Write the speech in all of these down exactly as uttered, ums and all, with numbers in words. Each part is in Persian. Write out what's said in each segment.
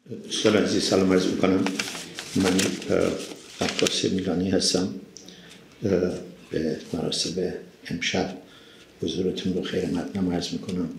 دوستان عزیز سلام عرض میکنم. من عباس میلانی هستم. به مراسم امشب حضورتون رو خیر مقدم عرض میکنم.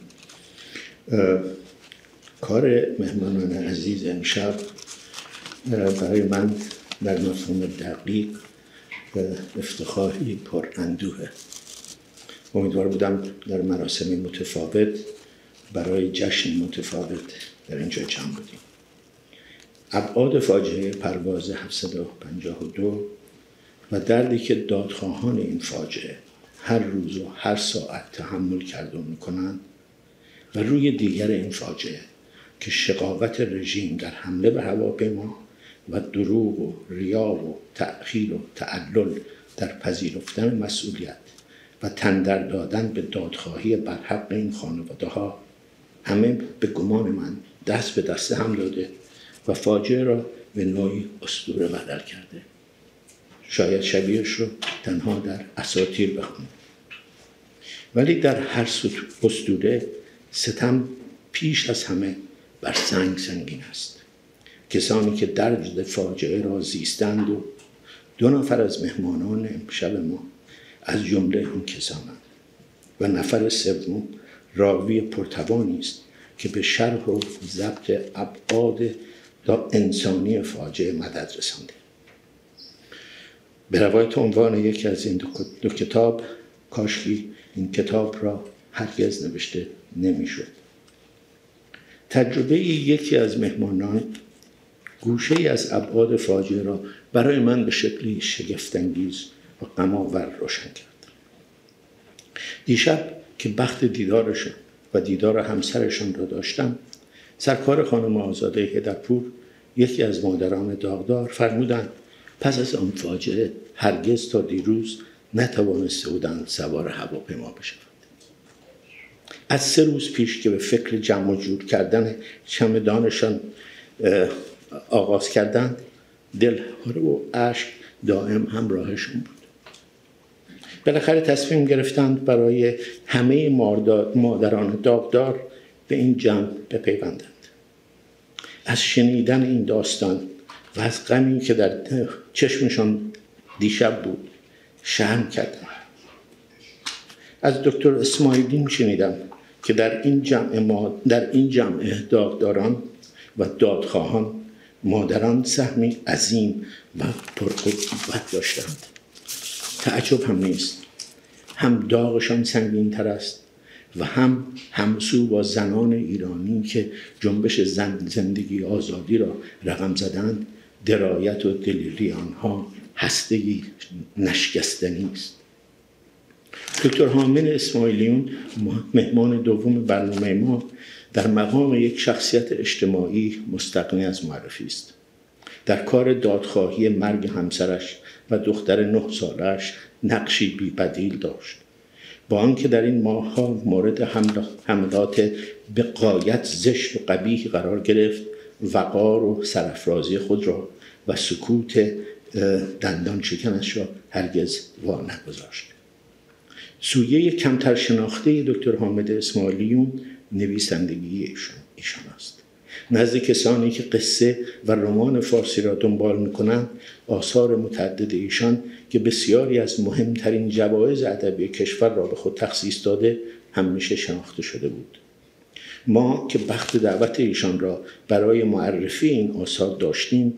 کار مهمانان عزیز امشب برای من در مفهوم دقیق افتخاری پر اندوهه. امیدوار بودم در مراسم متفاوت برای جشن متفاوت در اینجا جمع بودیم. ابعاد فاجعه پرواز هفتصد و پنجاه و دو و دردی که دادخواهان این فاجعه هر روز و هر ساعت تحمل کرده و میکنند و روی دیگر این فاجعه که شقاوت رژیم در حمله به هواپیما و دروغ و ریا و تأخیر و تعلل در پذیرفتن مسئولیت و تندر دادن به دادخواهی برحق این خانواده ها همه به گمان من دست به دست هم داده و فاجعه را به نوعی اسطوره بدل کرده. شاید شبیهش رو تنها در اساطیر بخونیم، ولی در هر اسطوره ستم پیش از همه بر سنگ سنگین است. کسانی که درد فاجعه را زیستند و دو نفر از مهمانان امشب ما از جمله این کسانند و نفر سوم راوی پرتوانی است که به شرح و ضبط ابعاد انسانی فاجعه مدد رسانده. به روایت عنوان یکی از این دو کتاب کاشکی این کتاب را هرگز نوشته نمیشد. تجربه یکی از مهمانان گوشه ای از ابعاد فاجعه را برای من به شکلی شگفت‌انگیز و غم‌آور روشن کرد. دیشب که بخت دیدارشان و دیدار همسرشان را داشتم، سرکار خانم آزاده هیدرپور، یکی از مادران داغدار، فرمودند پس از آن فاجعه هرگز تا دیروز نتوانسته بودند سوار هواپیما بشوند. از سه روز پیش که به فکر جمع و جور کردن چمدانشان آغاز کردند، دلهره و اشک دائم همراهشون بود. بالاخره تصمیم گرفتند برای همه مادران داغدار به این جمع بپیوندند. از شنیدن این داستان و از غمی که در چشمشان دیشب بود شرم کردند. از دکتر اسماعیلیون شنیدم که در این جمع ما در این جمع داغداران و دادخواهان مادران سهمی عظیم و پرقوت داشتند. تعجب هم نیست، هم داغشان سنگین تر است و هم همسو با زنان ایرانی که جنبش زن زندگی آزادی را رقم زدند. درایت و دلیری آنها هسته‌ای نشکستنی است. دکتر حامد اسماعیلیون، مهمان دوم برنامه ما، در مقام یک شخصیت اجتماعی مستغنی از معرفی است. در کار دادخواهی مرگ همسرش و دختر نه سالش نقشی بی‌بدیل داشت. با آنکه در این ماه‌ها مورد حملات به غایت زشت و قبیح قرار گرفت، وقار و سرافرازی خود را و سکوت دندان شکنش را هرگز وا نگذاشت. سویه کمتر شناخته دکتر حامد اسماعیلیون نویسندگی ایشان است. نزد کسانی که قصه و رمان فارسی را دنبال می‌کنند، آثار متعدد ایشان که بسیاری از مهمترین جوایز ادبی کشور را به خود تخصیص داده همیشه شناخته شده بود. ما که بخت دعوت ایشان را برای معرفی این آثار داشتیم،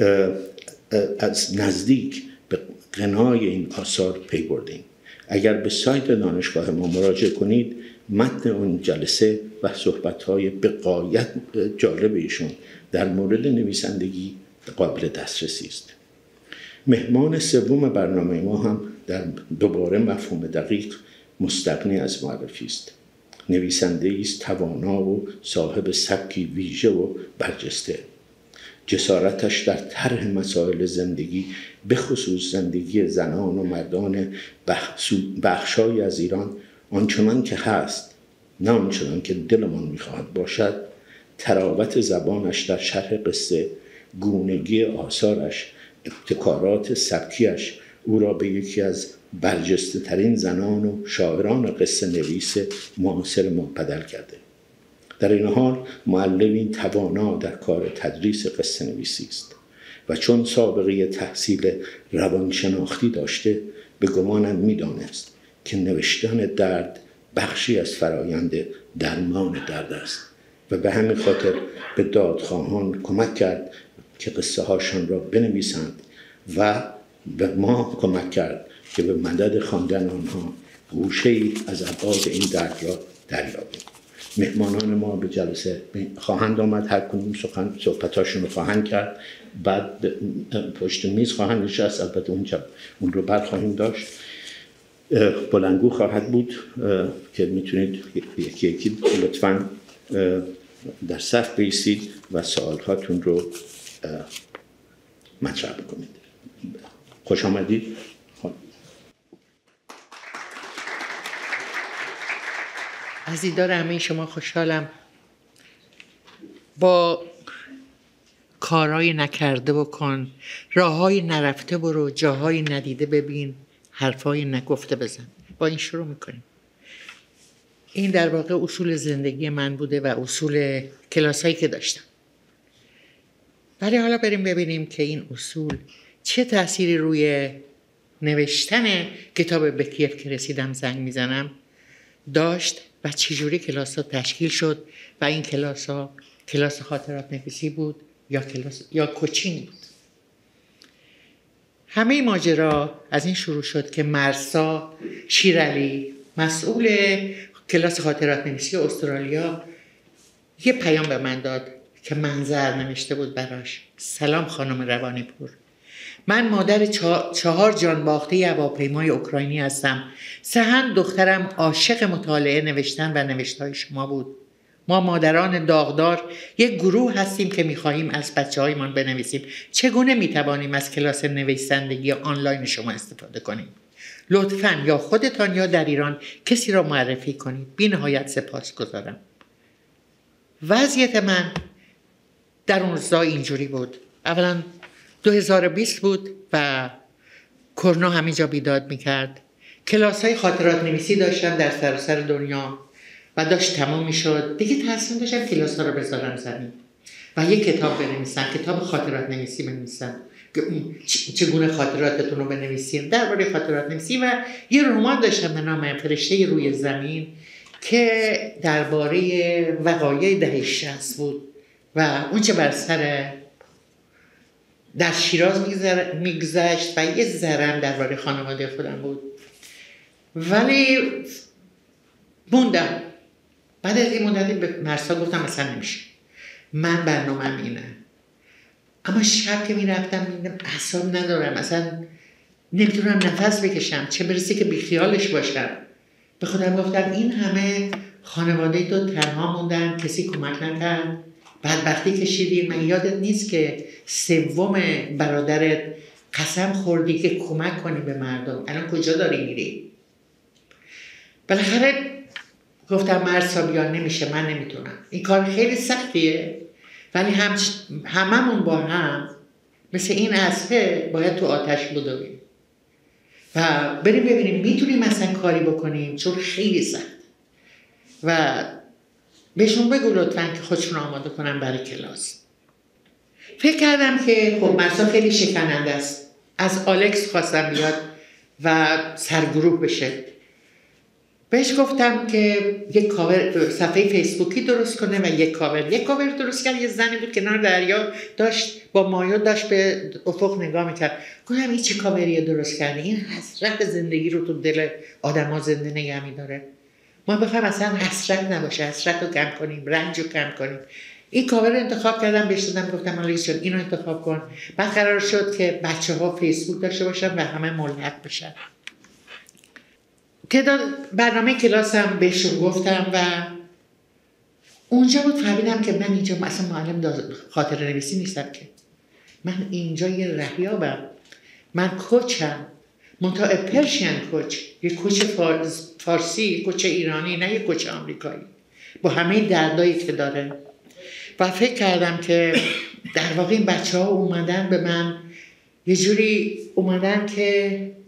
از نزدیک به غنای این آثار پی بردیم. اگر به سایت دانشگاه ما مراجعه کنید، متن اون جلسه و صحبت‌های به غایت جالب ایشون در مورد نویسندگی قابل دسترسی است. مهمان سوم برنامه ما هم در دوباره مفهوم دقیق مستغنی از معرفی است. نویسنده است توانا و صاحب سبکی ویژه و برجسته. جسارتش در طرح مسائل زندگی، به خصوص زندگی زنان و مردان بخشای از ایران، آنچنان که هست نه آنچنان که دلمان میخواهد باشد. تراوت زبانش در شرح قصه، گونگی آثارش، ابتکارات سبکیش او را به یکی از برجسته ترین زنان و شاعران قصه نویس معاصر ما بدل کرده. در این حال معلمی توانا در کار تدریس قصه نویسی است و چون سابقه تحصیل روانشناختی داشته به گمانم می‌دانست که نوشتن درد بخشی از فرایند درمان درد است و به همین خاطر به دادخواهان کمک کرد که قصه هاشان را بنویسند و به ما کمک کرد که به مدد خواندن آنها گوشه‌ای از ابعاد این درد را دریابیم. مهمانان ما به جلسه خواهند آمد، هر کدوم سخن صحبتاشون رو خواهند کرد، بعد پشت میز خواهند نشست، البته اونجا اون رو برخواهیم داشت. بلندگو خواهد بود که میتونید یکی یکی لطفاً در صف بایستید و سوالاتون رو مطرح بکنید. خوش آمدید. از دیدار همه شما خوشحالم. با کارهای نکرده بکن، راههای نرفته برو، جاهای ندیده ببین، حرفهای نگفته بزن. با این شروع میکنیم. این در واقع اصول زندگی من بوده و اصول کلاسایی که داشتم. ولی حالا بریم ببینیم که این اصول چه تأثیری روی نوشتن کتاب به کیف که رسیدم زنگ میزنم داشت و چجوری کلاس ها تشکیل شد و این کلاس ها کلاس خاطرات نویسی بود یا کلاس یا کوچینگ بود. همه ماجرا از این شروع شد که مرسا شیرعلی مسئول کلاس خاطرات نویسی استرالیا یه پیام به من داد که منظر نوشته بود براش. سلام خانم روانیپور، من مادر چهار جان باخته هواپیمای اوکراینی هستم. سهند دخترم عاشق مطالعه نوشتن و نوشته‌های شما بود. ما مادران داغدار یک گروه هستیم که می‌خواهیم از بچه‌هایمان بنویسیم. چگونه می‌توانیم از کلاس نویسندگی آنلاین شما استفاده کنیم؟ لطفاً یا خودتان یا در ایران کسی را معرفی کنید. بی‌نهایت سپاسگزارم. وضعیت من در اون روزا اینجوری بود. اولا دو هزار و بیست بود و کرونا همینجا بیداد میکرد. کلاس های خاطرات نویسی داشتم در سراسر دنیا و داشت تمام میشد. دیگه تصمیم داشتم کلاس ها رو بذارم زمین و یک کتاب بنویسم، کتاب خاطرات نویسی بنویسم. چگونه خاطراتتون رو بنویسیم درباره خاطرات نویسی و یه رمان داشتم به نام فرشته روی زمین که درباره وقایع دهه شصت بود و اون چه بر سر در شیراز میگذشت و یه ذرم درباره خانواده خودم بود. ولی موندم. بعد از این مدتی به مرسا گفتم مثلا نمیشه، من برنامه‌م اینه. اما شب که میرفتم میدم اعصاب ندارم، اصلا نمیتونم نفس بکشم، چه برسه که بیخیالش باشم. به خودم گفتم این همه خانواده تو تنها موندن، کسی کمک نکرد، بدبختی کشیدی. من یادت نیست که سوم برادرت قسم خوردی که کمک کنی به مردم، الان کجا داری میری؟ بالاخره گفتم مرسا بیا، نمیشه، من نمیتونم، این کار خیلی سختیه، ولی هم هممون با هم مثل این اسبه باید تو آتش بدویم و بریم ببینیم میتونیم مثلا کاری بکنیم، چون خیلی سخت. و بهشون بگو لطفاً که خودشون آماده کنن برای کلاس. فکر کردم که خب مرسا خیلی شکننده است. از آلکس خواستم بیاد و سرگروه بشه. بهش گفتم که یک کاور صفحه فیسبوکی درست کنه و یک کاور یک کاور درست کرد. یه زنی بود کنار دریا داشت با مایو داشت به افق نگاه میکرد. گفتم این چه کاوریه درست کرده؟ این حسرت زندگی رو تو دل آدما زنده نگه میداره. ما بخوایم اصلا حسرت نباشه، حسرت رو کم کنیم، رنج رو کم کنیم. این کاور رو انتخاب کردم، بهش دادم، گفتم آلیس جان اینو انتخاب کن. بعد قرار شد که بچه ها فیسبوک داشته باشن و همه ملحق بشن. تعداد برنامه کلاسم بهشون گفتم و اونجا بود فهمیدم که من اینجا اصلا معلم خاطره نویسی نیستم، که من اینجا یه رهیابم، من کوچم، منتها پرشین کوچ، یه کوچ فارسی، یه کوچ ایرانی، نه یه کوچ آمریکایی، با همه دردایی که داره. و فکر کردم که در واقع این بچه ها اومدن به من یه جوری اومدن که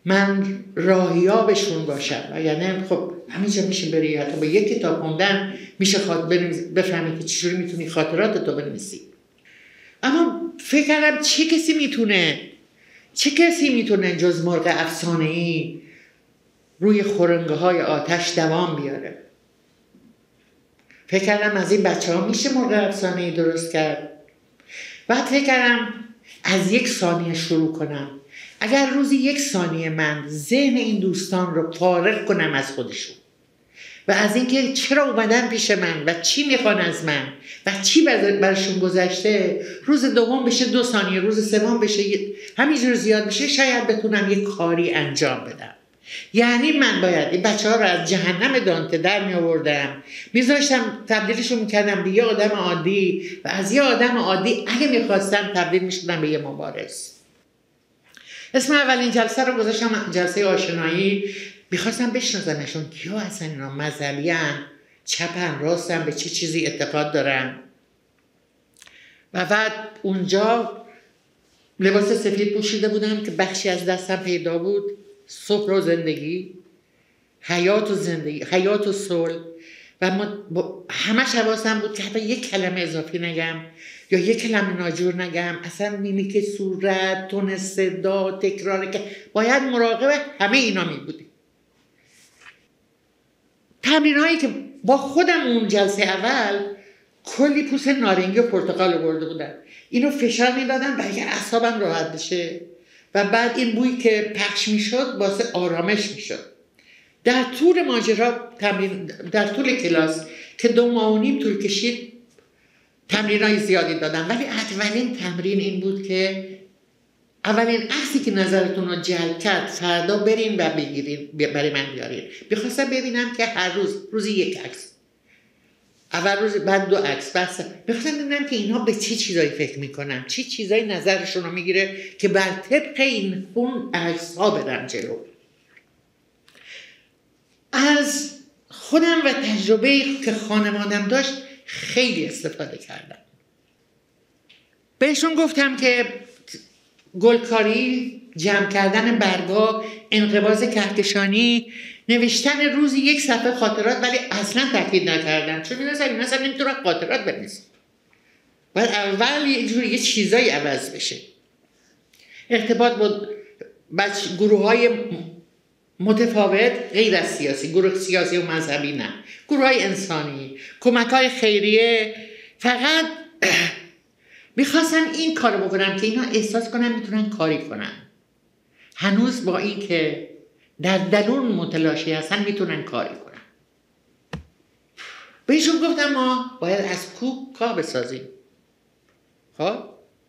من راهیابشون باشم. یعنی خب همینجا میشه بری، حتی با یک کتاب خوندن میشه بفهمی که چجوری میتونی خاطرات تو بنویسی. اما فکر کردم چه کسی میتونه چه کسی میتونه جز مرغ افسانه‌ای روی خرنگه های آتش دوام بیاره. فکر کردم از این بچه ها میشه مرغ افسانه‌ای درست کرد. بعد فکر کردم از یک ثانیه شروع کنم. اگر روزی یک ثانیه من ذهن این دوستان رو فارغ کنم از خودشون و از اینکه چرا اومدن پیش من و چی میخوان از من و چی برشون گذشته، روز دوم بشه دو ثانیه، روز سوم بشه همینجور زیاد بشه، شاید بتونم یک کاری انجام بدم. یعنی من باید این بچه ها رو از جهنم دانته در می آوردم، میذاشتم تبدیلشون میکردم به یه آدم عادی و از یه آدم عادی اگه میخواستم تبدیل میشدم به یه مبارز. اسم اولین جلسه رو گذاشتم جلسه آشنایی. میخواستم بشناسمشون کیا هستن اینا، مذهبی ان، چپن، راستن، به چه چیزی اعتقاد دارن. و بعد اونجا لباس سفید پوشیده بودم که بخشی از دستم پیدا بود. صبح و زندگی، حیات و زندگی، حیات و صلح. و ما همش حواسم بود که حتی یک کلمه اضافی نگم یا یک کلمه ناجور نگم. اصلا میمیک صورت، تون صدا، تکرار، که باید مراقب همه اینا می بودیم. تمرین هایی که با خودم اون جلسه اول کلی پوست نارنگی و پرتقال آورده بودم، اینو فشار میدادم برای اینکه اعصابم راحت بشه و بعد این بویی که پخش میشد واسه آرامش میشد. در طول ماجرا تمرین، در طول کلاس که دو ماه و نیم طول کشید تمرینای زیادی دادم، ولی اولین تمرین این بود که اولین عکسی که نظرتون رو جلب کرد فردا برین و بگیرین برای من بیارین. میخواستم ببینم که هر روز روزی یک عکس، اول روز بعد دو عکس، بس میخواستم ببینم که اینا به چه چیزایی فکر میکنن، چه چیزایی نظرشون رو میگیره که بر طبق این اون عکس ها برم جلو. از خودم و تجربه که خانوادم داشت خیلی استفاده کردم. بهشون گفتم که گلکاری، جمع کردن برگا، انقباض کهکشانی، نوشتن روزی یک صفحه خاطرات، ولی اصلا تاکید نکردم چون می‌دونستم این اصلا نمیتونم خاطرات بنویسم. باید اول یه جوری یه چیزایی عوض بشه. ارتباط با بچ گروه‌های متفاوت غیر از سیاسی، گروه سیاسی و مذهبی نه، گروه‌های انسانی، کمک‌های خیریه. فقط میخواستم این کارو بکنم که اینا احساس کنم میتونن کاری کنن، هنوز با این که در درون متلاشی هستن میتونن کاری کنن. بهشون گفتم ما باید از کوه کاه بسازیم. خب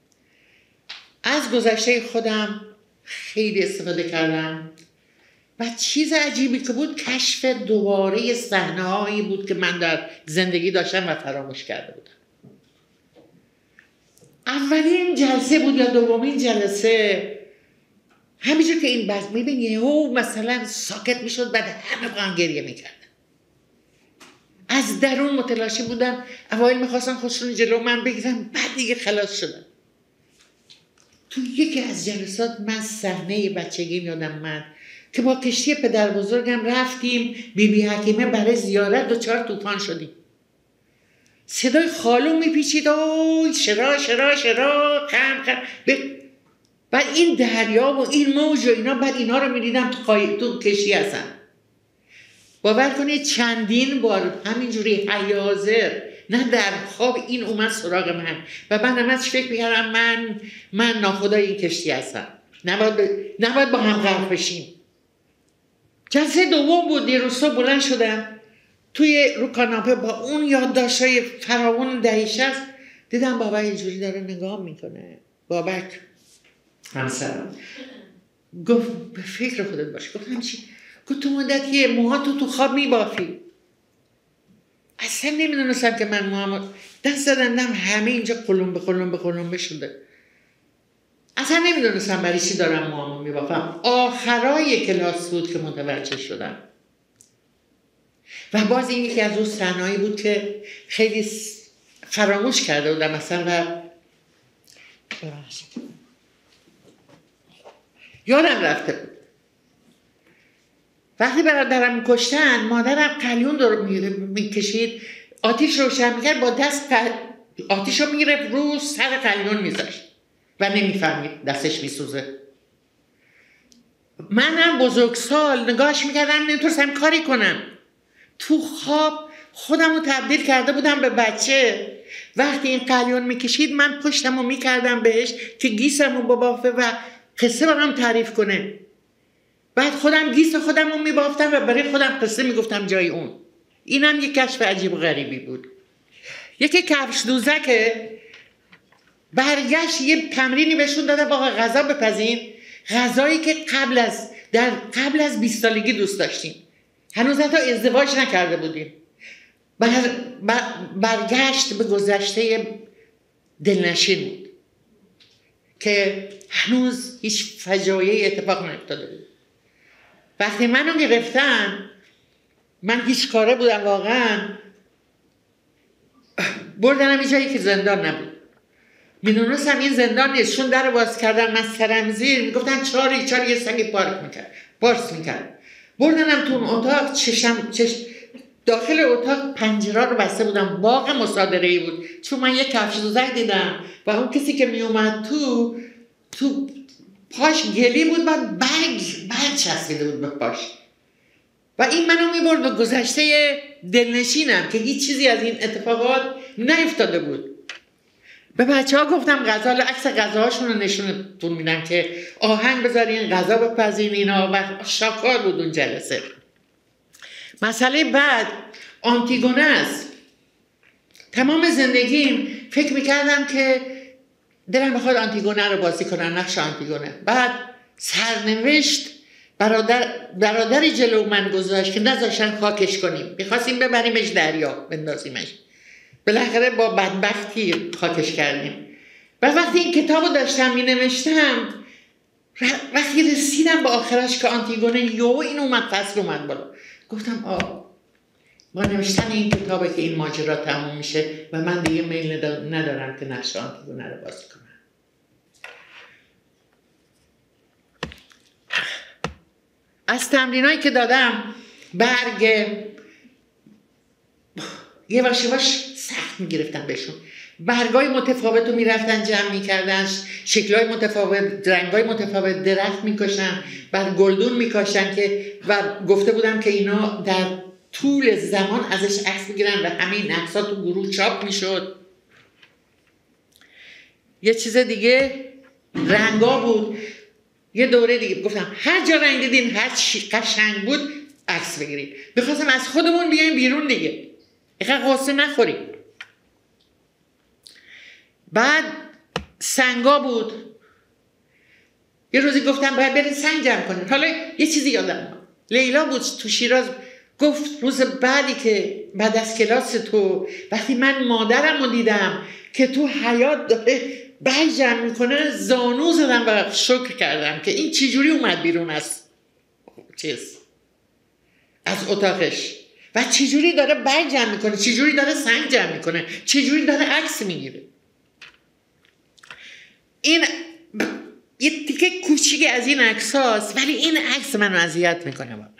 از گذشته خودم خیلی استفاده کردم و چیز عجیبی که بود کشف دوباره صحنه‌هایی بود که من در زندگی داشتم و فراموش کرده بودم. اولین جلسه بود یا دومین جلسه، همینجور که این بحث میبین یهو مثلا ساکت میشد، بعد همه با هم گریه میکردن. از درون متلاشی بودن. اوایل میخواستن خودشون جلو من بگیرن، بعد دیگه خلاص شدن. تو یکی از جلسات من صحنه بچگی یادم من که با کشتی پدر بزرگم رفتیم بی بی حکیمه برای زیارت، دوچار طوفان شدیم. صدای خالو میپیچید، اوی شرا شرا شرا خم خم. بعد این دریا و این موج و اینا، بعد اینا رو میدیدم تو, خای... تو کشتی هستن. باور کنید چندین بار همینجوری حیاضر نه در خواب این اومد سراغ من و من همش فکر میکردم من من ناخدای این کشتی هستم، نباید, ب... نباید با هم غرق بشیم. جلسه دوم بود، یه روز صبح بلند شدم توی رو کاناپه با اون یادداشت‌های فراوان دهه شصت، دیدم بابا اینجوری داره نگاه میکنه. بابک همسرم گفت به فکر خودت باش. گفتم چی؟ گفت تو مدتی موهاتو تو خواب میبافی. اصلا نمیدونستم که من موهام دست زدم همه اینجا قلمبه قلمبه قلمبه شده. اصلا نمیدونستم برای چی دارم موهامو میبافم. آخرای کلاس بود که متوجه شدم. و باز این یکی از اون صحنه‌ای بود که خیلی فراموش کرده بودم مثلا و یادم رفته بود. وقتی برادرم میکشتن مادرم قلیون رو میکشید، آتیش روشن میکرد، با دست آتیش رو میگرفت رو سر قلیون میذاشت و نمیفهمید دستش میسوزه. منم بزرگسال نگاهش میکردم نمیتونستم کاری کنم. تو خواب خودم رو تبدیل کرده بودم به بچه. وقتی این قلیون میکشید من پشتم رو میکردم بهش که گیسم رو ببافه و قصه برام تعریف کنه. بعد خودم گیس خودم رو میبافتم و برای خودم قصه میگفتم جای اون. اینم یک کشف عجیب و غریبی بود. یکی کفش دوزکه، برگشت یه تمرینی بهشون داده با غذا بپزین، غذایی که قبل از در قبل از بیست سالگی دوست داشتیم، هنوز حتی ازدواج نکرده بودیم. بر بر برگشت به گذشته دلنشین بود که هنوز هیچ فجایعی اتفاق نیفتاده بود. وقتی منو گرفتن، من هیچ کاره بودم واقعا، بردنم یه جایی که زندان نبود. میدونستم این زندان نیست، چون در باز کردن من سرم زیر، میگفتن چاری چاری، یه سگی پارک میکرد پارس میکرد. بردنم تو اون اتاق، چشم چش داخل اتاق پنجره رو بسته بودم، باغ مصادره‌ای بود، چون من یه کفش دوزک دیدم و اون کسی که میومد تو تو پاش گلی بود، بعد برگ برگ چسبیده بود به پاش و این منو میبرد به گذشته دلنشینم که هیچ چیزی از این اتفاقات نیفتاده بود. به بچه ها گفتم غذا، عکس غذاهاشون رو نشونتون میدم که آهنگ بذارین، غذا بپزین اینا، و شاکار بود اون جلسه. مسئله بعد آنتیگونه است. تمام زندگیم فکر میکردم که دلم بخواد آنتیگونه رو بازی کنم، نقش آنتیگونه. بعد سرنوشت برادر برادری جلو من گذاشت که نذاشتن خاکش کنیم، میخواستیم ببریمش دریا بندازیمش، بالاخره با بدبختی خاکش کردیم. و وقتی این کتاب رو داشتم می نوشتم، وقتی رسیدم به آخرش که آنتیگونه یو این اومد فصل اومد بالا، گفتم آه با نوشتن این کتابه که این ماجرا تموم میشه و من دیگه میل ندارم که نقش آنتیگونه رو بازی کنم. از تمرینایی که دادم، برگ یه واش واش سخت میگرفتن بهشون، برگای متفاوت رو میرفتن جمع میکردن، شکلهای متفاوت، رنگای متفاوت، درخت میکشن، بعد گلدون میکشن که و گفته بودم که اینا در طول زمان ازش عکس میگیرن و همین عکس‌ها تو گروه چاپ میشد. یه چیز دیگه رنگا بود. یه دوره دیگه گفتم هر جا رنگ دیدین، هر چی قشنگ بود عکس بگیرید. میخواستم از خودمون بیایم بیرون دیگه، اینقدر قصه نخوریم. بعد سنگا بود. یه روزی گفتم باید برید سنگ جمع کنید. حالا یه چیزی یادم، لیلا بود تو شیراز، گفت روز بعدی که بعد از کلاس تو، وقتی من مادرم رو دیدم که تو حیاط داره برگ جمع میکنه، زانو زدم و شکر کردم که این چجوری اومد بیرون از چیز از اتاقش و چجوری داره برگ جمع میکنه، چجوری داره سنگ جمع میکنه، چجوری داره عکس میگیره. این ب... یه تیکه کوچیک از این عکس هاست، ولی این عکس منو اذیت میکنه واقعا.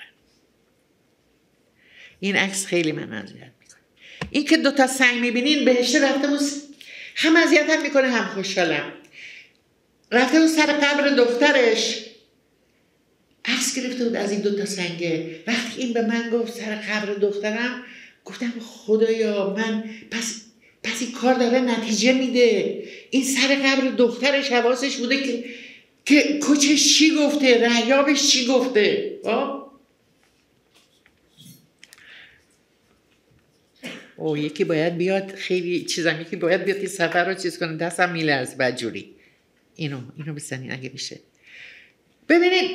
این عکس خیلی منو اذیت میکنه. این که دوتا سنگ میبینین بهشته رفته بود، هم اذیت هم میکنه هم خوشحالم. رفته بود سر قبر دخترش، عکس گرفته بود از این دوتا سنگه. وقتی این به من گفت سر قبر دخترم، گفتم خدایا من پس پس این کار داره نتیجه میده. این سر قبر دخترش حواسش بوده که که کوچش چی گفته، رهیابش چی گفته. آه او یکی باید بیاد، خیلی چیزم، یکی باید بیاد این سفر رو چیز کنه، دستم میلرزه بدجوری. اینو اینو بزنین اگه میشه. ببینید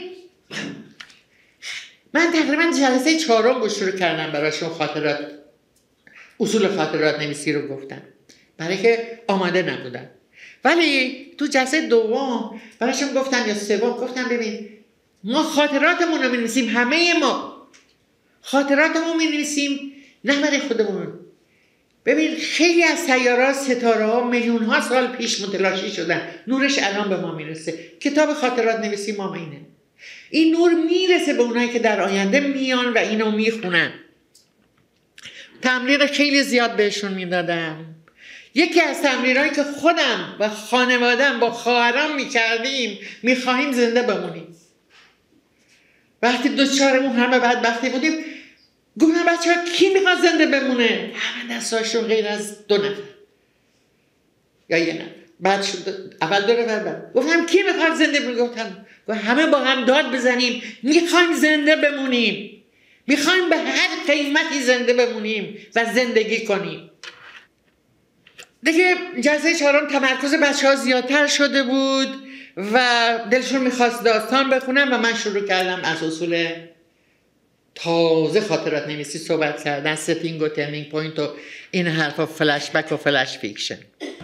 من تقریبا جلسه چهارم رو شروع کردم براشون خاطرات، اصول خاطرات نویسی رو گفتم، برای که آماده نبودم. ولی تو جلسه دوم براشون گفتم یا سوم، گفتم ببین ما خاطراتمون رو می‌نویسیم، همه ما خاطراتمون می‌نویسیم نه برای خودمون. ببین خیلی از سیارات، ستاره ها میلیون ها سال پیش متلاشی شدن، نورش الان به ما میرسه. کتاب خاطرات نویسی ما اینه. این نور میرسه به اونایی که در آینده میان و اینو میخونن. تمرین خیلی زیاد بهشون میدادم. یکی از تمرینایی که خودم و خانوادم با خواهرام میکردیم، میخواهیم زنده بمونیم. وقتی دوچار اون همه بدبختی بودیم گفتم بچه ها کی میخواد زنده بمونه؟ همه دستاشون غیر از دو نفر یا یه نفر. بعد شد اول دو نفر، بعد گفتم کی میخواد زنده بمونه؟ گفتم همه با هم داد بزنیم میخوایم زنده بمونیم، میخوایم به هر قیمتی زنده بمونیم و زندگی کنیم. دیگه جلسه چهارم تمرکز بچه ها زیادتر شده بود و دلشون میخواست داستان بخونم و من شروع کردم از اصول تازه خاطرات نویسی صحبت کردن، ستینگ و ترنینگ پوینت و این حرفا، فلش بک و فلش فیکشن.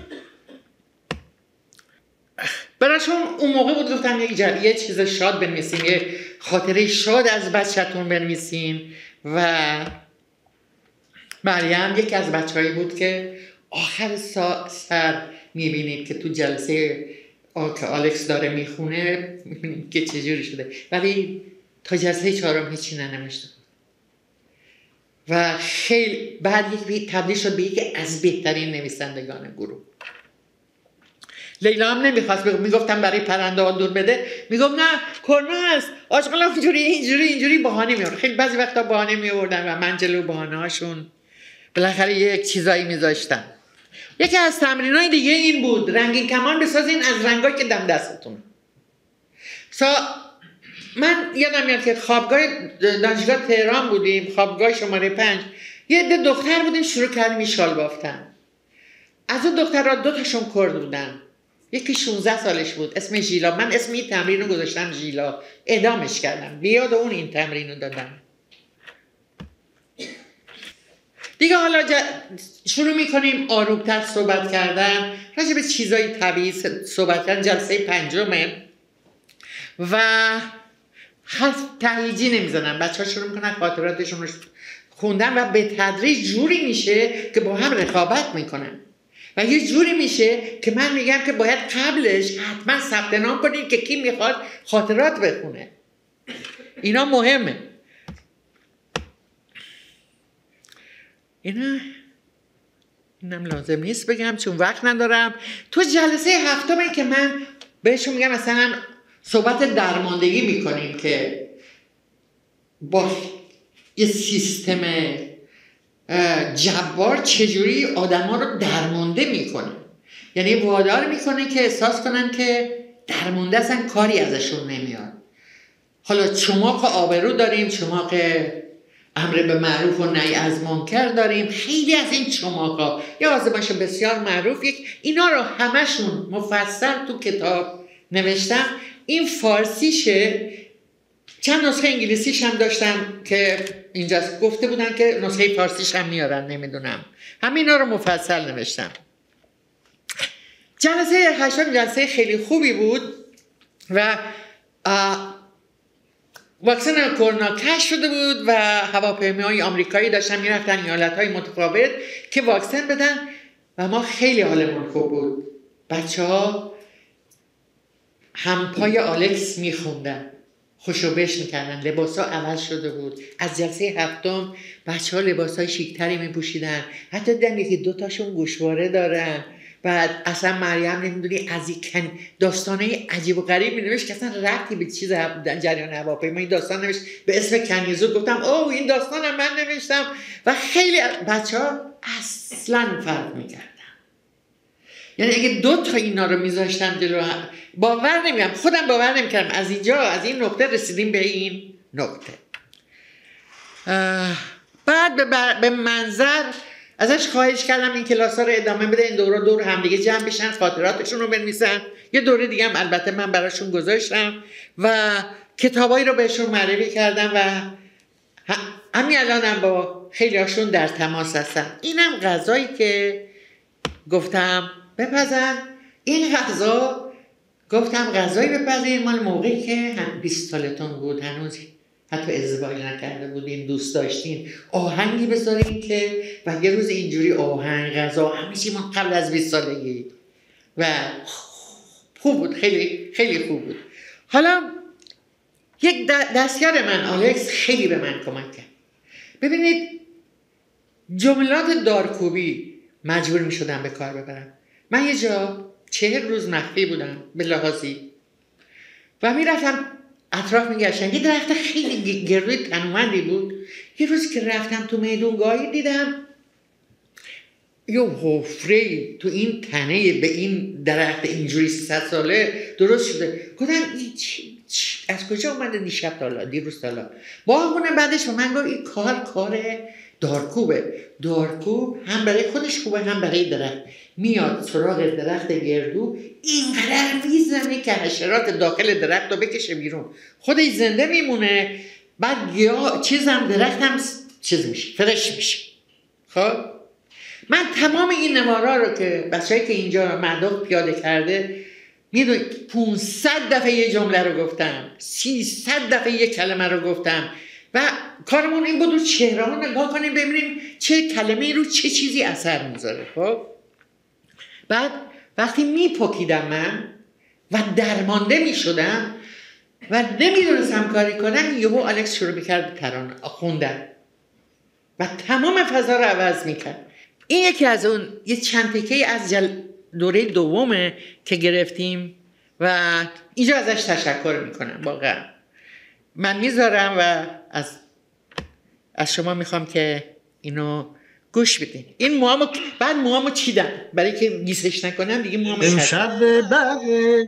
براشون اون موقع بود گفتم یک جر... یه چیز شاد بنویسیم، یه خاطره شاد از بچه‌تون بنویسیم. و مریم یکی از بچه‌هایی بود که آخر سر میبینید که تو جلسه که آلکس داره میخونه میبینید که چجوری شده، ولی تا جلسه چهارم هیچی ننوشته بود و خیلی بعد یک تبدیل شد به یکی از بهترین نویسندگان گروه. لیلا هم نمیخواست، میگفتم برای پرنده ها دور بده، میگفت نه کرونا هست، آشغال اینجوری اینجوری اینجوری بهانه میارن. خیلی بعضی وقتا بهانه میآوردن و من جلو بهانه هاشون بالاخره یک چیزایی میذاشتم. یکی از تمرینای دیگه این بود رنگین کمان بسازین از رنگایی که دم دستتون. سا من یادم میاد که خوابگاه دانشگاه تهران بودیم، خوابگاه شماره پنج، یه عده دختر بودیم شروع کردیم شال بافتن. از اون دخترها دو تاشون کرد بودن، یکی شانزده سالش بود اسم ژیلا. من اسم این تمرین رو گذاشتم ژیلا، اعدامش کردم، بیاد اون این تمرین رو دادم. دیگه حالا شروع میکنیم آرومتر صحبت کردن راجع به چیزای طبیعی صحبت کردن. جلسه پنجمه و حرف تهییجی نمیزنن، بچه ها شروع میکنن خاطراتشون رو خوندن و به تدریج جوری میشه که با هم رقابت میکنن و یه جوری میشه که من میگم که باید قبلش حتما ثبت نام کنید که کی میخواد خاطرات بخونه. اینا مهمه. اینا اینم لازم نیست بگم چون وقت ندارم. تو جلسه هفتمه که من بهشون میگم مثلا صحبت درماندگی میکنیم که با یه سیستم جبار چجوری آدم ها رو درمانده میکنه، یعنی وادار میکنه که احساس کنن که درمانده اصلا کاری ازشون نمیاد. حالا چماق آبرو داریم، چماق امر به معروف و نهی از منکر داریم، خیلی از این چماقا یا آزمایش بسیار معروف، یک اینا رو همشون مفصل تو کتاب نوشتم. این فارسیشه، چند نسخه انگلیسیش هم داشتم که اینجا گفته بودن که نسخه فارسیش هم میارن، نمیدونم. همینا رو مفصل نوشتم. جلسه هشتم جلسه خیلی خوبی بود و واکسن کرونا کشف شده بود و هواپیماهای آمریکایی داشتن میرفتن ایالت‌های متفاوت که واکسن بدن و ما خیلی حالمون خوب بود. بچه‌ها همپای آلکس میخوندن، خوشوبش میکردن، لباسا عوض شده بود. از جلسه هفتم بچه ها لباس های شیکتری میپوشیدن، حتی دیدم یکی دوتاشون گوشواره دارن. بعد اصلا مریم نمیدونی از این داستانه عجیب و غریب مینوشت که اصلا ربطی به چیز جریان هواپیما. این داستان نوشت به اسم کنیزو، گفتم اوه این داستان هم من نوشتم و خیلی بچه ها اصلا فرق میکردن. یعنی اگه دو تا اینا رو میذاشتم جلو هم باور نمیکنم، خودم باور نمیکردم از اینجا از این نقطه رسیدیم به این نقطه. بعد به, بر... به منظر ازش خواهش کردم این کلاس ها رو ادامه بده، این دوره دور هم دیگه جمع بشن، خاطراتشون رو بنویسن. یه دوره دیگه هم البته من براشون گذاشتم و کتابایی رو بهشون معرفی کردم و همین الانم با خیلی هاشون در تماس هستم. اینم غذایی که گفتم بپزن. این غذا گفتم غذایی بپزین مال موقعی که بیست سالتون بود، هنوز حتی ازدواج نکرده بودین، دوست داشتین، آهنگی بذارین که و یه روز اینجوری آهنگ غذا همه چی من قبل از بیست سالگی و خوب بود، خیلی خیلی خوب بود. حالا یک دستیار من آلکس خیلی به من کمک کرد. ببینید جملات دارکوبی مجبور می شدم به کار ببرم. من یه جا چهل روز مخفی بودم به لحاظی و می رفتم اطراف می گشتم. یه درخت خیلی گردوی تنومندی بود. یه روز که رفتم تو میدونگاهی دیدم یه حفره تو این تنه به این درخت اینجوری سیصد ساله درست شده. گفتم این چی؟ از کجا اومده دیشب تالا دیروز تالا؟ با همونه بعدش به من گفت این کار کار دارکوبه. دارکوب هم برای خودش خوبه هم برای درخت. میاد سراغ درخت گردو اینقدر میزنه که حشرات داخل درخت رو بکشه بیرون، خودش زنده میمونه، بعد گیاه چیزم درخت هم چیز میشه، فرش میشه. خب من تمام این نمارا رو که بچه‌ای که اینجا مردم پیاده کرده میدونی پانصد دفعه یه جمله رو گفتم، سیصد دفعه یه کلمه رو گفتم و کارمون این بود رو چهره ها نگاه کنیم ببینیم چه کلمه رو چه چیزی اثر میذاره. خب بعد وقتی میپکیدم من و درمانده میشدم و نمیدونستم کاری کنم، یهو الکس شروع میکرد ترانه خوندن و تمام فضا رو عوض میکرد. این یکی از اون یه چند تکه از جل... دوره دومه که گرفتیم و اینجا ازش تشکر میکنم. واقعا من میذارم و از از شما میخوام که اینو گوش بدین. این موامو بعد موامو چیدم برای که گیسش نکنم دیگه. موامو امشب بعد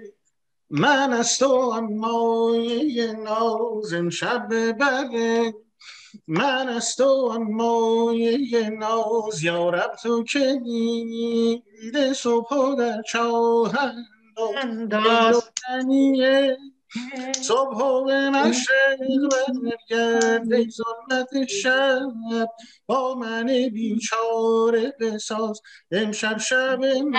من از تو اما یه ناز، امشب بعد من از تو اما یه ناز، یارب تو که دیده صبح در چاه انداز، یعنیه صبح و به مشرق برگرد ای ظلمت شب با من بیچاره بساز، امشب شب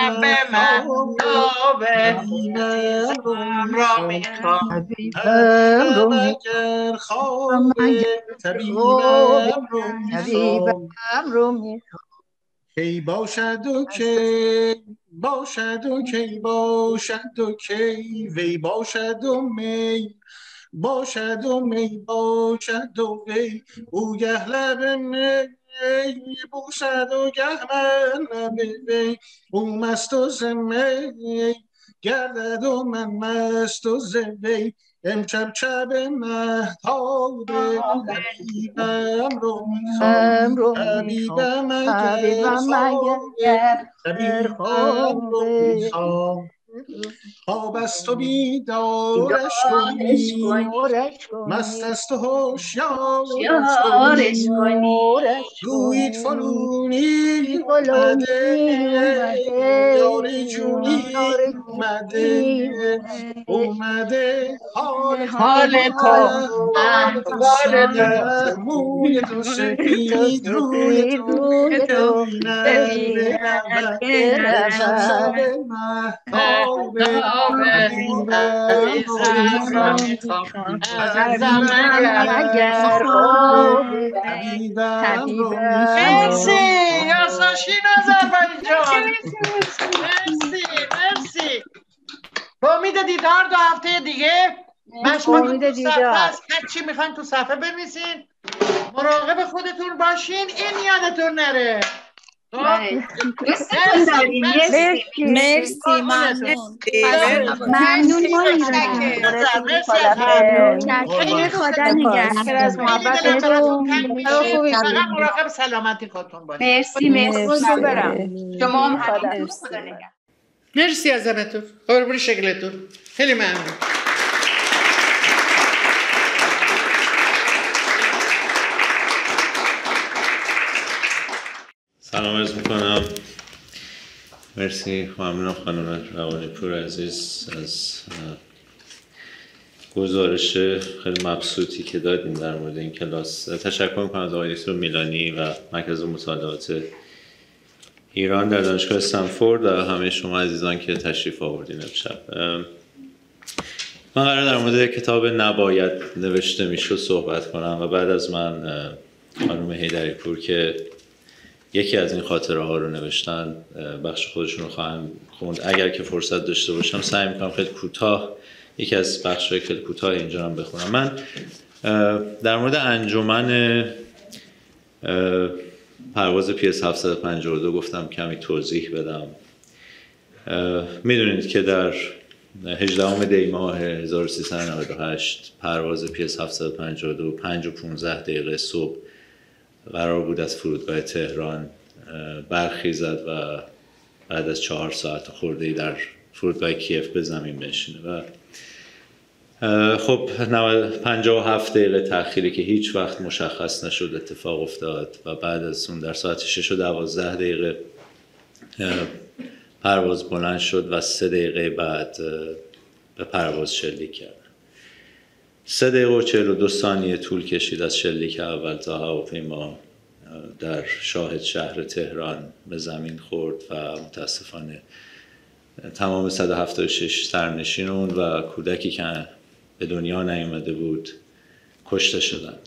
مهتابه حبیبم رو میخوام، حبیبم اگر خوابه طبیبم رو میخوام، کی باشد و کی باشد و کی باشد و کی وی باشد و می باشد و می باشد و وی، او گه لب می بوسد و گه من لب وی، او مست و ز می گردد و من مست و ز وی، امشب شب مهتابه حبیبم رو میخوام، حبیبم اگر خوابه حبیبم رو میخوام، خواب است و بیدارش کنی، مست است و هوشیارش کنی، گویید فلونی اومده یار جونی اومده اومده حال حال تو احوال موی تو سفید روی تو ببینم ببینم شب مهتابه عزیزم رو میخوام، عزیزم اگر خوابه حبیبم رو میخوام. مرسی یاساشین آذربایجان، مرسی مرسی. با امید دیدار دو هفته دیگه. مشغول تو صفحه است، هر چی میخواین تو صفحه بنویسین، مراقب خودتون باشین، این یادتون نره. دوستتون داریم. مرسی مرسی ممنون ممنون مرسی از همه. خدا نگهدار از محبتتون. فقط مراقب سلامتی خودتون باشین. مرسی مرسی شما هم همینطور. خدا نگهدار. مرسی از همتون. قربون شکلتون. خیلی ممنون. سلام عرض میکنم. مرسی ممنونم خانم روانیپور عزیز از گزارش خیلی مبسوطی که دادیم در مورد این کلاس. تشکر میکنم از آقای دکتر میلانی و مرکز مطالعات ایران در دانشگاه استنفورد و همه شما عزیزان که تشریف آوردین امشب. من قرار در مورد کتاب نباید نوشته میشد صحبت کنم و بعد از من خانم هیدریپور که یکی از این خاطره ها رو نوشتن بخش خودشون رو خواهم خوند. اگر که فرصت داشته باشم سعی میکنم خیلی کوتاه یکی از بخش‌های خیلی کوتاه اینجا هم بخونم. من در مورد انجمن پرواز پی اس هفتصد و پنجاه و دو گفتم کمی توضیح بدم. میدونید که در هجدهم دی ماه هزار و سیصد و نود و هشت پرواز پی اس هفتصد و پنجاه و دو پنج و پانزده دقیقه صبح قرار بود از فرودگاه تهران برخیزد و بعد از چهار ساعت خورده‌ای در فرودگاه کیف به زمین بنشینه و خب پنجاه و هفت دقیقه تأخیری که هیچ وقت مشخص نشد اتفاق افتاد و بعد از اون در ساعت شش و دوازده دقیقه پرواز بلند شد و سه دقیقه بعد به پرواز شلیک کرد. سه دقیقه و چهل و دو ثانیه طول کشید از شلیک اول تا هواپیما در شاهد شهر تهران به زمین خورد و متاسفانه تمام صد و هفتاد و شش سرنشینون و کودکی که به دنیا نیامده بود کشته شدند.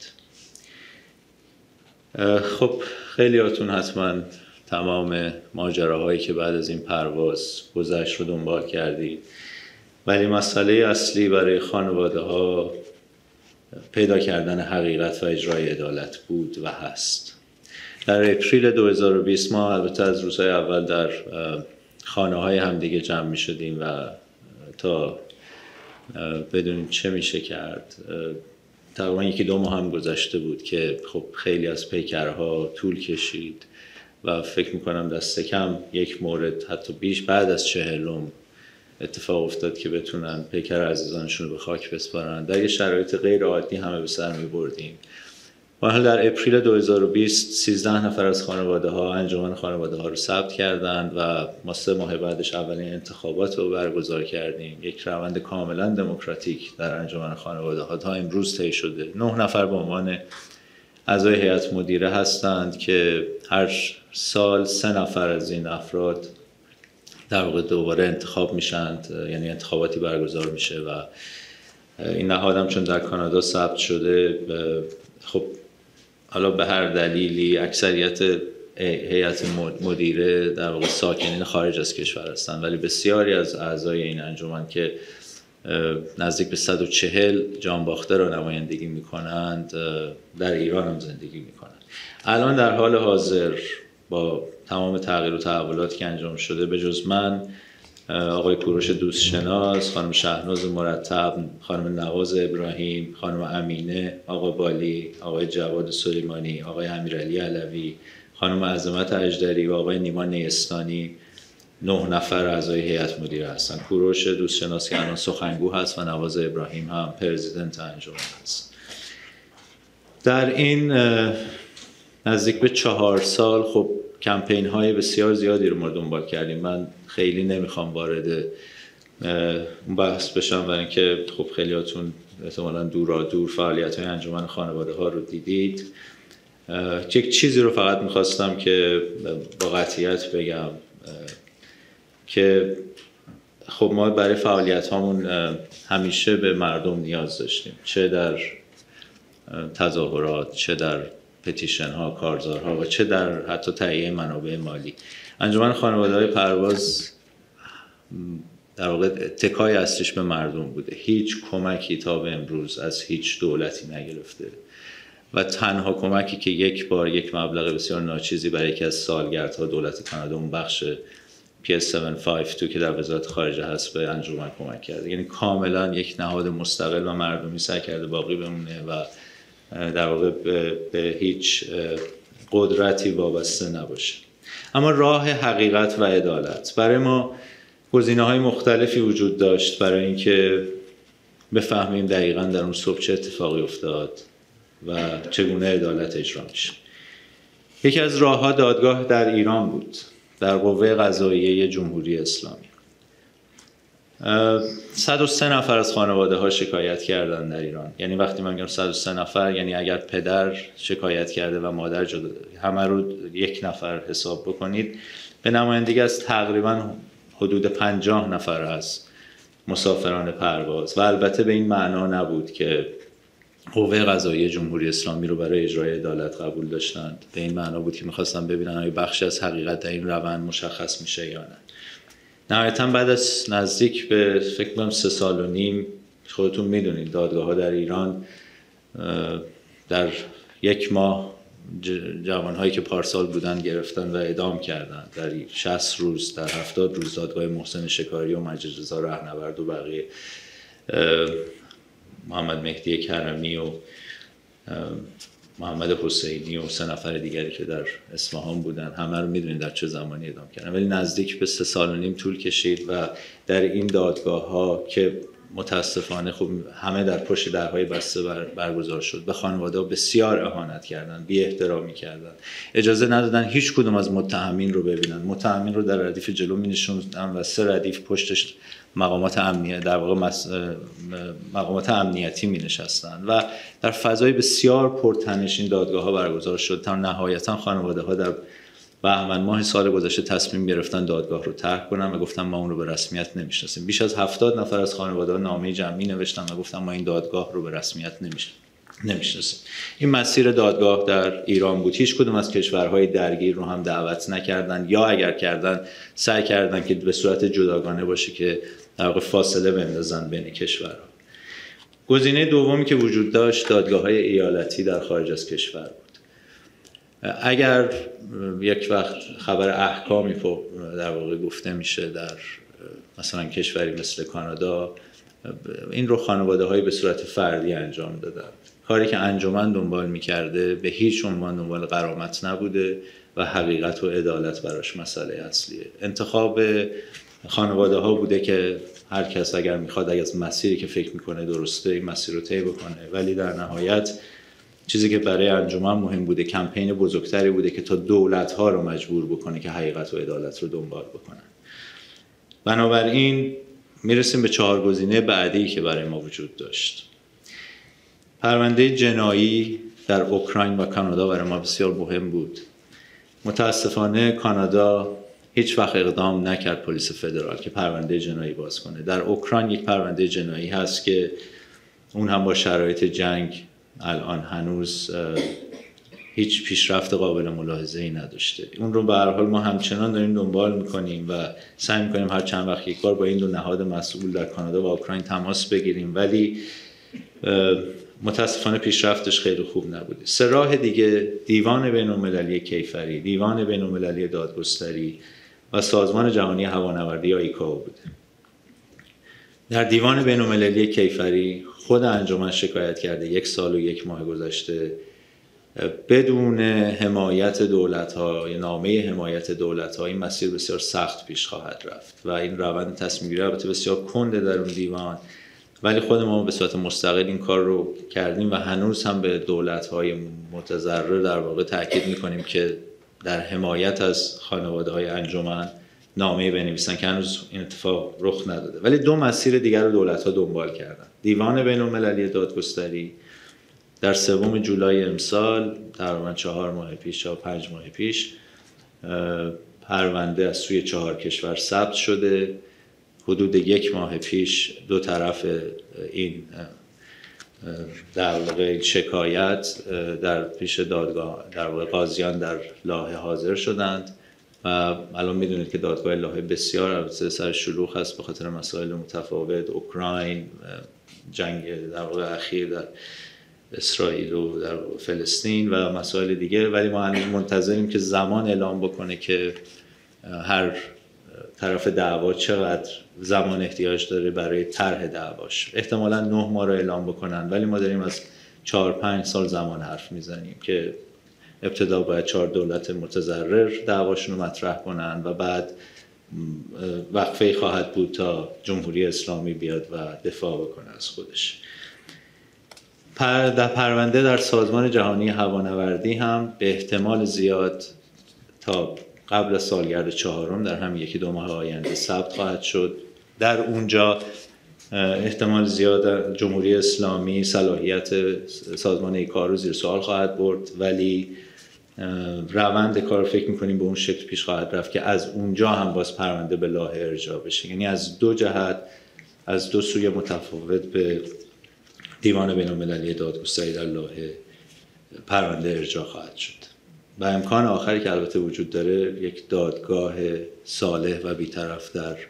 خب خیلی هاتون حتما تمام ماجراهایی که بعد از این پرواز گذشت رو دنبال کردید، ولی مسئله اصلی برای خانواده ها پیدا کردن حقیقت و اجرای عدالت بود و هست. در اپریل دو هزار و بیست ما البته از روزهای اول در خانه های همدیگه جمع می شدیم و تا بدونیم چه میشه کرد. تقریبا یکی دو ماه هم گذشته بود که خب خیلی از پیکرها طول کشید و فکر میکنم دست کم یک مورد حتی بیش بعد از چهلم اتفاق افتاد که بتونن پیکر عزیزانشون رو به خاک بسپارن. در یه شرایط غیر عادی همه به سر میبردیم. و حالا در اپریل دو هزار و بیست سیزده نفر از خانواده ها انجمن خانواده ها رو ثبت کردند و ما سه ماه بعدش اولین انتخابات رو برگزار کردیم. یک روند کاملا دموکراتیک در انجمن خانواده ها تا امروز طی شده. نه نفر به عنوان اعضای هیئت مدیره هستند که هر سال سه نفر از این افراد در واقع دوباره انتخاب میشند، یعنی انتخاباتی برگزار میشه و این نهادم چون در کانادا ثبت شده خب حالا به هر دلیلی اکثریت هیئت مدیره در واقع ساکنین خارج از کشور هستند، ولی بسیاری از اعضای این انجمن که نزدیک به صد و چهل جانباخته را نمایندگی میکنند در ایران هم زندگی میکنند. الان در حال حاضر با تمام تغییر و تحولاتی که انجام شده به جز من، آقای کوروش دوستشناس، خانم شهناز مرتب، خانم نواز ابراهیم، خانم امینه، آقای بالی، آقای جواد سلیمانی، آقای امیرعلی علوی، خانم عظمت اژدری و آقای نیما نیستانی نه نفر اعضای هیئت مدیره هستند. کوروش دوستشناس که الان سخنگو هست و نواز ابراهیم هم پرزیدنت انجمن هست. در این نزدیک به چهار سال خب کمپین های بسیار زیادی رو ما دنبال کردیم. من خیلی نمیخوام وارد اون بحث بشم برای اینکه خب خیلی هاتون احتمالاً دورا دور فعالیت های انجمن خانواده ها رو دیدید. یک چیزی رو فقط میخواستم که با قطعیت بگم که خب ما برای فعالیت هامون همیشه به مردم نیاز داشتیم، چه در تظاهرات، چه در پتیشن ها، کارزارها و چه در حتی تهیه منابع مالی. انجمن خانواده‌های پرواز در واقع تکای اصلیش به مردم بوده. هیچ کمکی تا به امروز از هیچ دولتی نگرفته و تنها کمکی که یک بار یک مبلغ بسیار ناچیزی برای یکی از سالگردها دولت کانادا اون بخش پی اس هفتصد و پنجاه و دو که در وزارت خارجه هست به انجمن کمک کرده. یعنی کاملا یک نهاد مستقل و مردمی سعی کرده باقی بمونه و در واقع به, به هیچ قدرتی وابسته نباشه. اما راه حقیقت و عدالت برای ما گزینه‌های مختلفی وجود داشت برای اینکه بفهمیم دقیقاً در اون صبح چه اتفاقی افتاد و چگونه عدالت اجرا میشه. یکی از راه‌ها دادگاه در ایران بود، در قوه قضاییه جمهوری اسلامی. صد و سه نفر از خانواده ها شکایت کردن در ایران. یعنی وقتی من میگم صد و سه نفر یعنی اگر پدر شکایت کرده و مادر جدا، همه رو یک نفر حساب بکنید، به نمایندگی از تقریبا حدود پنجاه نفر از مسافران پرواز. و البته به این معنا نبود که قوه قضاییه جمهوری اسلامی رو برای اجرای عدالت قبول داشتند. به این معنا بود که می‌خواستن ببینن آیا بخشی از حقیقت در این روند مشخص میشه یا نه. نهایتاً بعد از نزدیک به فکر کنم سه سال و نیم خودتون میدونید دادگاه ها در ایران در یک ماه جوانهایی که پارسال بودن گرفتن و اعدام کردن، در شصت روز، در هفتاد روز دادگاه محسن شکاری و مجید رضا رهنورد و بقیه، محمد مهدی کرمی و محمد حسینی و سه نفر دیگری که در اصفهان بودن، همه رو میدونید در چه زمانی اعدام کردن. ولی نزدیک به سه سال و نیم طول کشید و در این دادگاه ها که متاسفانه خب همه در پشت درهای بسته بر برگزار شد، به خانواده بسیار اهانت کردن، بی احترامی کردن، اجازه ندادن هیچ کدوم از متهمین رو ببینن. متهمین رو در ردیف جلو می نشوندن و سه ردیف پشتش مقامات امنیتی، در واقع مس... مقامات امنیتی می نشستن و در فضای بسیار پرتنش این دادگاه ها برگزار شد تا نهایتا خانواده ها در بهمن ماه سال گذشته تصمیم گرفتن دادگاه رو ترک کنن و گفتن ما اون رو به رسمیت نمیشناسیم. بیش از هفتاد نفر از خانواده ها نامه جمعی نوشتن و گفتن ما این دادگاه رو به رسمیت نمیشناسیم. این مسیر دادگاه در ایران بود. هیچ کدوم از کشورهای درگیر رو هم دعوت نکردن، یا اگر کردن سعی کردن که به صورت جداگانه باشه که در واقع فاصله بندازن بین کشورها. گزینه دومی که وجود داشت دادگاه‌های ایالتی در خارج از کشور بود. اگر یک وقت خبر احکامی در واقع گفته میشه در مثلا کشوری مثل کانادا، این رو خانواده‌های به صورت فردی انجام دادن. کاری که انجمن دنبال میکرده به هیچ عنوان دنبال غرامت نبوده و حقیقت و عدالت براش مسئله اصلیه. انتخاب خانواده ها بوده که هر کس اگر میخواد اگر از مسیری که فکر میکنه درسته این مسیر رو طی بکنه، ولی در نهایت چیزی که برای انجمن مهم بوده کمپین بزرگتری بوده که تا دولت‌ها رو مجبور بکنه که حقیقت و عدالت رو دنبال بکنن. بنابراین میرسیم به چهار گزینه بعدی که برای ما وجود داشت. پرونده جنایی در اوکراین و کانادا برای ما بسیار مهم بود. متاسفانه کانادا هیچ وقت اقدام نکرد پلیس فدرال که پرونده جنایی باز کنه. در اوکراین یک پرونده جنایی هست که اون هم با شرایط جنگ الان هنوز هیچ پیشرفت قابل ملاحظه‌ای نداشته. اون رو به هر حال ما همچنان داریم دنبال می‌کنیم و سعی می‌کنیم هر چند وقت یک بار با این دو نهاد مسئول در کانادا و اوکراین تماس بگیریم، ولی متاسفانه پیشرفتش خیلی خوب نبوده. سه راه دیگه دیوان بین‌المللی کیفری، دیوان بین‌المللی دادگستری و سازمان جهانی هوانوردی یا ایکائو بوده. در دیوان بین‌المللی کیفری خود انجمن شکایت کرده یک سال و یک ماه گذشته بدون حمایت دولت‌ها یا نامه حمایت دولت‌ها این مسیر بسیار سخت پیش خواهد رفت و این روند تصمیم گیری البته بسیار کنده در اون دیوان، ولی خود ما به صورت مستقل این کار رو کردیم و هنوز هم به دولت‌های متضرر در واقع تاکید می‌کنیم که در حمایت از خانواده‌های انجمن نامه‌ای بنویسن که هنوز این اتفاق رخ نداده. ولی دو مسیر دیگر رو دولت‌ها دنبال کردن. دیوان بین‌المللی دادگستری در سوم جولای امسال تقریباً چهار ماه پیش یا پنج ماه پیش پرونده از سوی چهار کشور ثبت شده. حدود یک ماه پیش دو طرف این در واقع شکایت در پیش دادگاه در واقع قاضیان در لاهه حاضر شدند و الان میدونید که دادگاه لاهه بسیار البته سر شلوغ هست به خاطر مسائل متفاوت، اوکراین، جنگ در واقع اخیر در اسرائیل و در فلسطین و مسائل دیگه، ولی ما هنوز منتظریم که زمان اعلام بکنه که هر طرف دعوا چقدر زمان احتیاج داره برای طرح دعواش. احتمالاً نه ماه رو اعلام بکنن، ولی ما داریم از چهار پنج سال زمان حرف میزنیم که ابتدا باید چهار دولت متضرر دعواشون رو مطرح کنن و بعد وقفه خواهد بود تا جمهوری اسلامی بیاد و دفاع بکنه از خودش. در پرونده در سازمان جهانی هوانوردی هم به احتمال زیاد تا قبل از سالگرد چهارم در هم یکی دو ماه آینده ثبت خواهد شد. در اونجا احتمال زیاد جمهوری اسلامی صلاحیت سازمان ایکائو رو زیر سوال خواهد برد، ولی روند کار فکر می‌کنیم به اون شکل پیش خواهد رفت که از اونجا هم باز پرونده به لاهه ارجاع بشه. یعنی از دو جهت، از دو سوی متفاوت به دیوان بین‌المللی دادگستری در لاهه پرونده ارجاع خواهد شد. و امکان آخری که البته وجود داره یک دادگاه صالح و بی‌طرف در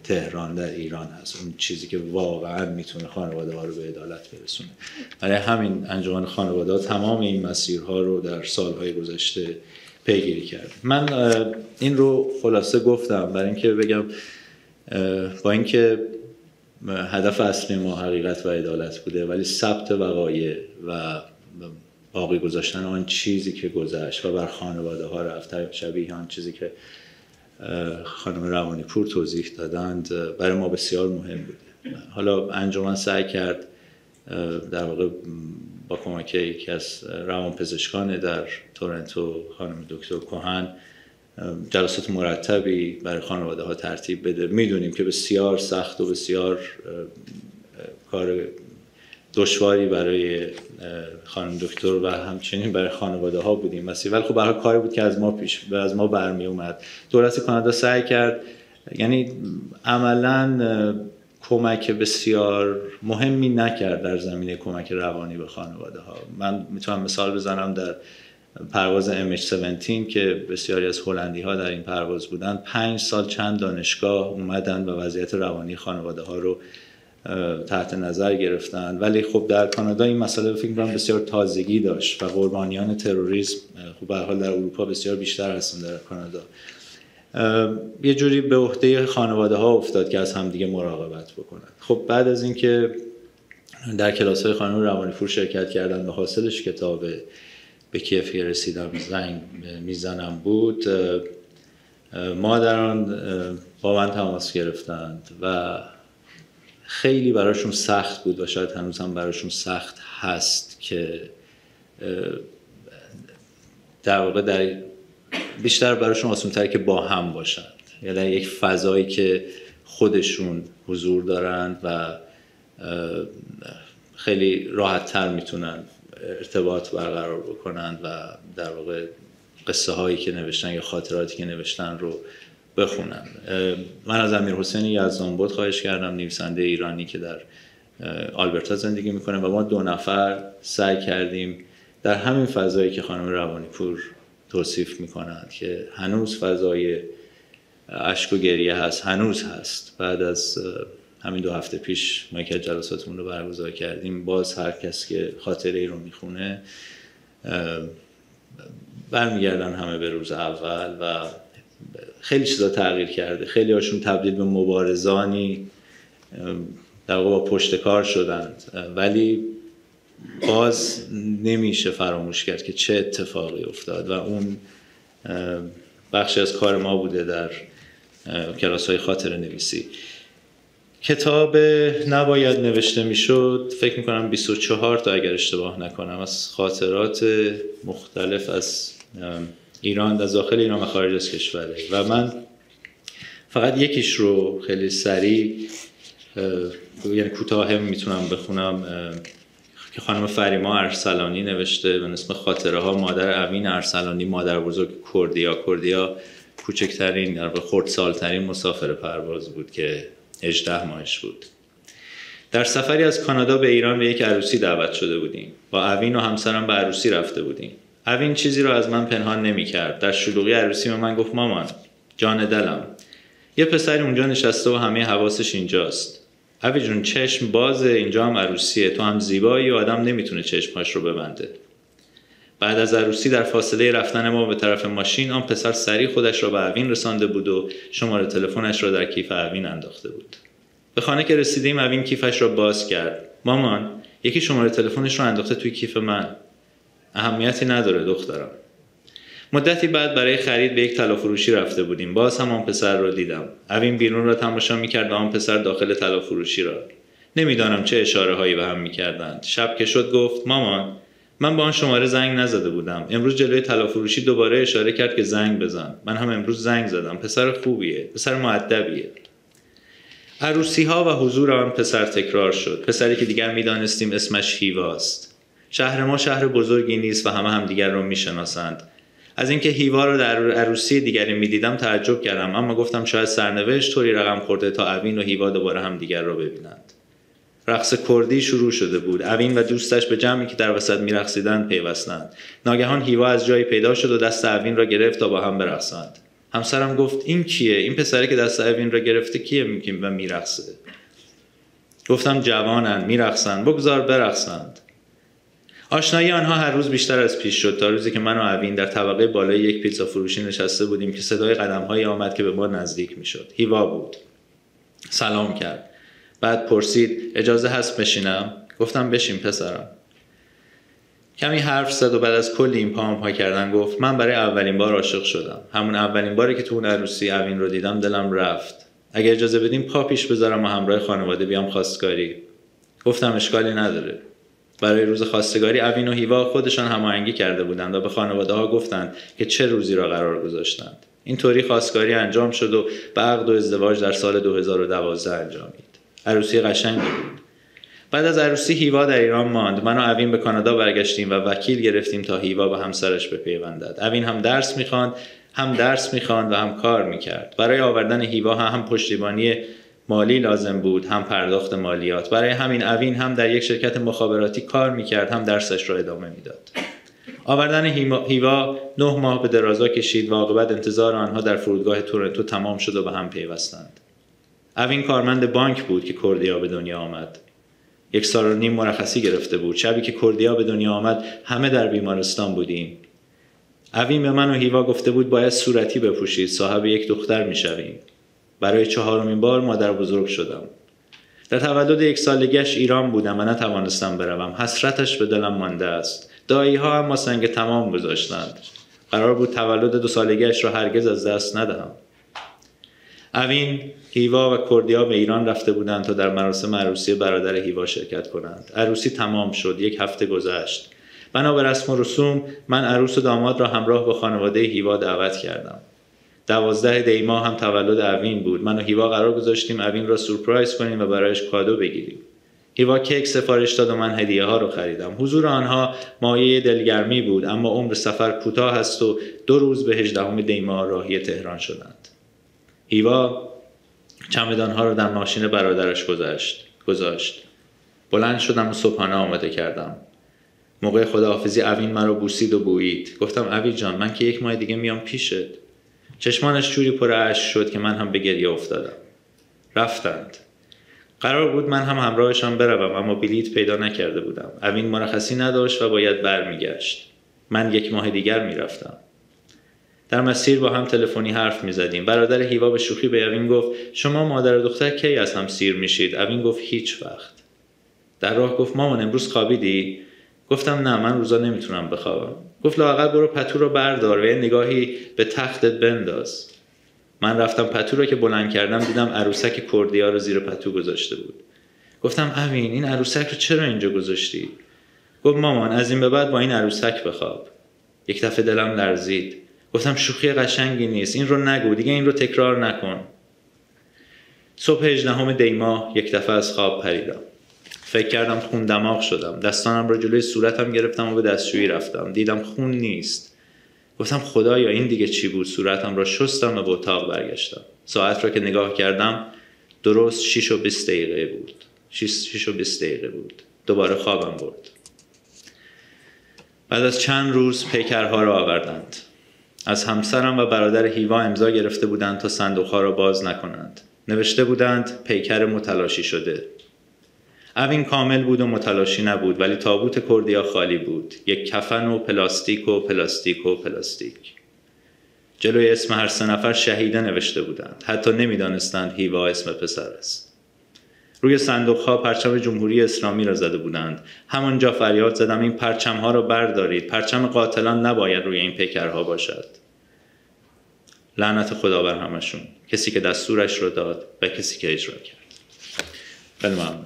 تهران در ایران هست، اون چیزی که واقعا میتونه خانواده ها رو به عدالت برسونه. برای همین انجمن خانواده تمام این مسیرها رو در سالهای گذشته پیگیری کرد. من این رو خلاصه گفتم برای اینکه بگم با اینکه هدف اصلی ما حقیقت و عدالت بوده، ولی ثبت وقایع و باقی گذاشتن آن چیزی که گذشت و بر خانواده ها رفت، شبیه آن چیزی که خانم روانیپور توضیح دادند، برای ما بسیار مهم بوده. حالا انجمن سعی کرد در واقع با کمک یکی از روانپزشکان در تورنتو، خانم دکتر کوهن، جلسات مرتبی برای خانواده ها ترتیب بده. میدونیم که بسیار سخت و بسیار کار دشواری برای خانم دکتر و همچنین برای خانواده ها بودیم مسیر، ولی خب برای کاری بود که از ما پیش از ما برمی اومد. دولت کانادا سعی کرد، یعنی عملاً کمک بسیار مهمی نکرد در زمینه کمک روانی به خانواده ها. من میتونم مثال بزنم در پرواز ام اچ هفده که بسیاری از هلندی ها در این پرواز بودند، پنج سال چند دانشگاه اومدن و وضعیت روانی خانواده ها رو تحت نظر گرفتن، ولی خب در کانادا این مسئله فکر می‌کنم بسیار تازگی داشت و قربانیان تروریسم خب به هر حال در اروپا بسیار بیشتر هستن، در کانادا یه جوری به عهده خانواده ها افتاد که از همدیگه مراقبت بکنن. خب بعد از اینکه در کلاس‌های خانم روانیپور شرکت کردن و حاصلش کتاب به کیف رسیدم زنگ میزنم بود، مادران با من تماس گرفتند و خیلی براشون سخت بود و شاید هنوز هم براشون سخت هست که در واقع در بیشتر براشون آسان‌تره که با هم باشند، یعنی در یک فضایی که خودشون حضور دارند و خیلی راحت تر میتونن ارتباط برقرار بکنند و در واقع قصه هایی که نوشتن یا خاطراتی که نوشتن رو بخونن. من از امیرحسین یزدانباد خواهش کردم، نویسنده ایرانی که در آلبرتا زندگی میکنه، و ما دو نفر سعی کردیم در همین فضایی که خانم روانیپور توصیف میکنند که هنوز فضای اشک و گریه هست، هنوز هست. بعد از همین دو هفته پیش ما که جلساتمون رو برگزار کردیم، باز هر کس که خاطره ای رو میخونه برمیگردن همه به روز اول و خیلی چیزا تغییر کرده. خیلی هاشون تبدیل به مبارزانی در واقع با پشتکار شدند، ولی باز نمیشه فراموش کرد که چه اتفاقی افتاد و اون بخشی از کار ما بوده در کلاس‌های خاطره نویسی. کتاب نباید نوشته میشد، فکر میکنم بیست و چهار تا اگر اشتباه نکنم از خاطرات مختلف از ایران، از داخل ایران و خارج از کشوره، و من فقط یکیش رو خیلی سریع یعنی کوتاه میتونم بخونم که خانم فریما ارسلانی نوشته به اسم خاطره ها. مادر اوین ارسلانی، مادر بزرگ کردیا. کردیا کوچکترین در خردسالترین مسافر پرواز بود که هجده ماهش بود. در سفری از کانادا به ایران به یک عروسی دعوت شده بودیم. با اوین و همسرم به عروسی رفته بودیم. اوین چیزی رو از من پنهان نمی کرد. در شلوغی عروسی به من گفت مامان، جان دلم، یه پسری اونجا نشسته و همه حواسش اینجاست. اوی جون چشم بازه، اینجا هم عروسیه، تو هم زیبایی و آدم نمیتونه چشمهاش رو ببنده. بعد از عروسی در فاصله رفتن ما به طرف ماشین، آن پسر سریع خودش را به اوین رسانده بود و شماره تلفنش را در کیف اوین انداخته بود. به خانه که رسیدیم اوین کیفش را باز کرد. مامان، یکی شماره تلفنش رو انداخته توی کیف من. اهمیتی نداره دخترم. مدتی بعد برای خرید به یک طلا-فروشی رفته بودیم. باز هم آن پسر را دیدم. اوین بیرون را تماشا می‌کرد و آن پسر داخل طلا-فروشی را. نمیدانم چه اشاره هایی به هم می‌کردند. شب که شد گفت مامان، من با آن شماره زنگ نزده بودم. امروز جلوی طلا-فروشی دوباره اشاره کرد که زنگ بزن. من هم امروز زنگ زدم. پسر خوبیه، پسر مؤدبیه. عروسی‌ها و حضور آن پسر تکرار شد. پسری که دیگر می‌دانستیم اسمش هیواست. شهر ما شهر بزرگی نیست و همه هم دیگر را می‌شناسند. از اینکه هیوا رو در عروسی دیگری می‌دیدم تعجب کردم، اما گفتم شاید سرنوشت طوری رقم خورده تا اوین و هیوا دوباره هم دیگر را ببینند. رقص کردی شروع شده بود. اوین و دوستش به جمعی که در وسط می‌رقصیدند پیوستند. ناگهان هیوا از جایی پیدا شد و دست اوین را گرفت تا با هم برقصند. همسرم گفت این کیه؟ این پسره که دست اوین را گرفته کیه میگیم و میرقصه؟ گفتم جوانن، میرقصن، بگذار برقصند. آشنایی آنها هر روز بیشتر از پیش شد تا روزی که من و اوین در طبقه بالای یک پیتزا فروشی نشسته بودیم که صدای قدم‌هایی آمد که به ما نزدیک میشد. هیوا بود. سلام کرد. بعد پرسید اجازه هست بشینم؟ گفتم بشین پسرم. کمی حرف زد و بعد از کلی این پام پا کردن گفت من برای اولین بار عاشق شدم. همون اولین باری که تو اون عروسی اوین رو دیدم دلم رفت. اگه اجازه بدیم پا پیش بذارم و همراه خانواده بیام خواستگاری. گفتم اشکالی نداره. برای روز خواستگاری اوین و هیوا خودشان هماهنگی کرده بودند و به خانواده ها گفتند که چه روزی را قرار گذاشتند. اینطوری خواستگاری انجام شد و به عقد و ازدواج در سال دو هزار و دوازده انجامید. عروسی قشنگی بود. بعد از عروسی هیوا در ایران ماند. من و اوین به کانادا برگشتیم و وکیل گرفتیم تا هیوا به همسرش بپیوندد. اوین هم درس می‌خواند، هم درس می‌خواند و هم کار می‌کرد. برای آوردن هیوا هم, هم پشتیبانی مالی لازم بود، هم پرداخت مالیات. برای همین اوین هم در یک شرکت مخابراتی کار می‌کرد، هم درسش را ادامه می‌داد. آوردن هیوا نه ماه به درازا کشید و عاقبت انتظار آنها در فرودگاه تورنتو تمام شد و به هم پیوستند. اوین کارمند بانک بود که کردیا به دنیا آمد. یک سال و نیم مرخصی گرفته بود. شبی که کردیا به دنیا آمد همه در بیمارستان بودیم. اوین به من و هیوا گفته بود باید صورتی بپوشید، صاحب یک دختر میشویم. برای چهارمین بار مادر بزرگ شدم. در تولد یک سالگیش ایران بودم و نتوانستم بروم. حسرتش به دلم مانده است. دایی ها اما سنگ تمام گذاشتند. قرار بود تولد دو سالگیش را هرگز از دست ندهم. اوین، هیوا و کردیا به ایران رفته بودند تا در مراسم عروسی برادر هیوا شرکت کنند. عروسی تمام شد. یک هفته گذشت. بنا به رسم و رسوم من عروس و داماد را همراه با خانواده هیوا دعوت کردم. دوازده دی ماه هم تولد اوین بود. من و هیوا قرار گذاشتیم اوین را سورپرایز کنیم و برایش کادو بگیریم. هیوا کیک سفارش داد و من هدیه ها رو خریدم. حضور آنها مایه دلگرمی بود، اما عمر سفر کوتاه است و دو روز به هجدهم دی ماه راهی تهران شدند. هیوا چمدان ها رو در ماشین برادرش گذاشت. گذاشت. بلند شدم و صبحانه آماده کردم. موقع خداحافظی اوین مرا بوسید و بویید. گفتم اوین جان من که یک ماه دیگه میام پیشت. چشمانش جوری پر اشک شد که من هم به گریه افتادم. رفتند. قرار بود من هم همراهشان بروم اما بلیط پیدا نکرده بودم. اوین مرخصی نداشت و باید برمیگشت. من یک ماه دیگر میرفتم. در مسیر با هم تلفنی حرف میزدیم. برادر هیوا به شوخی به اوین گفت شما مادر و دختر کی از هم سیر میشید؟ اوین گفت هیچ وقت. در راه گفت مامان امروز خوابیدی؟ گفتم نه من روزا نمیتونم بخوابم. گفت لااقل برو پتو رو بردار و یه نگاهی به تختت بنداز. من رفتم پتو رو که بلند کردم دیدم عروسک کردیا رو زیر پتو گذاشته بود. گفتم اوین این عروسک رو چرا اینجا گذاشتی؟ گفت مامان از این به بعد با این عروسک بخواب. یک دفعه دلم لرزید. گفتم شوخی قشنگی نیست، این رو نگو، دیگه این رو تکرار نکن. صبح هجدهم دی ماه یک دفعه از خواب پریدم. فکر کردم خون دماغ شدم. دستانم را جلوی صورتم گرفتم و به دستشویی رفتم. دیدم خون نیست. گفتم خدایا این دیگه چی بود؟ صورتم را شستم و به اتاق برگشتم. ساعت را که نگاه کردم درست شش و بیست دقیقه بود. شش و بیست دقیقه بود. دوباره خوابم برد. بعد از چند روز پیکرها را آوردند. از همسرم و برادر هیوا امضا گرفته بودند تا صندوقها را باز نکنند. نوشته بودند پیکر متلاشی شده. اوین کامل بود و متلاشی نبود ولی تابوت کردیا خالی بود. یک کفن و پلاستیک و پلاستیک و پلاستیک. جلوی اسم هر سه نفر شهیده نوشته بودند. حتی نمیدانستند هیوا اسم پسر است. روی صندوقها پرچم جمهوری اسلامی را زده بودند. همانجا فریاد زدم این پرچمها را بردارید. پرچم قاتلان نباید روی این پیکرها باشد. لعنت خدا بر همشون. کسی که دستورش را داد و کسی که اجرا کرد. خیلی ممنون.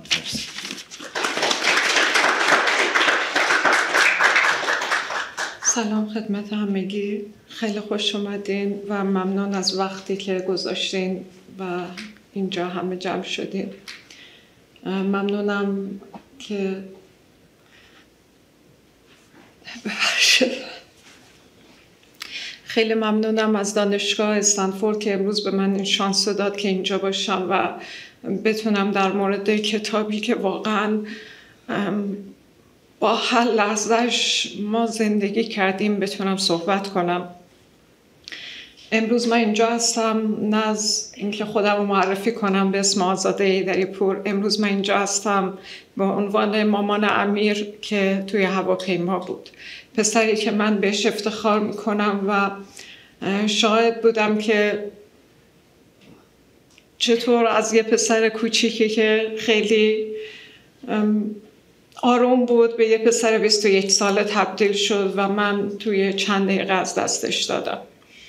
سلام خدمت همگی. خیلی خوش اومدین و ممنون از وقتی که گذاشتین و اینجا همه جمع شدین. ممنونم که ببخشید خیلی ممنونم از دانشگاه استنفورد که امروز به من این شانس داد که اینجا باشم و بتونم در مورد کتابی که واقعا با هر لحظهش ما زندگی کردیم بتونم صحبت کنم. امروز من اینجا هستم نه از اینکه خودم رو معرفی کنم به اسم آزاده هیدریپور. امروز من اینجا هستم به عنوان مامان امیر که توی هواپیما بود، پسری که من بهش افتخار میکنم و شاهد بودم که چطور از یه پسر کوچیکی که خیلی آروم بود به یه پسر بیست و یک ساله تبدیل شد و من توی چند دقیقه از دستش دادم.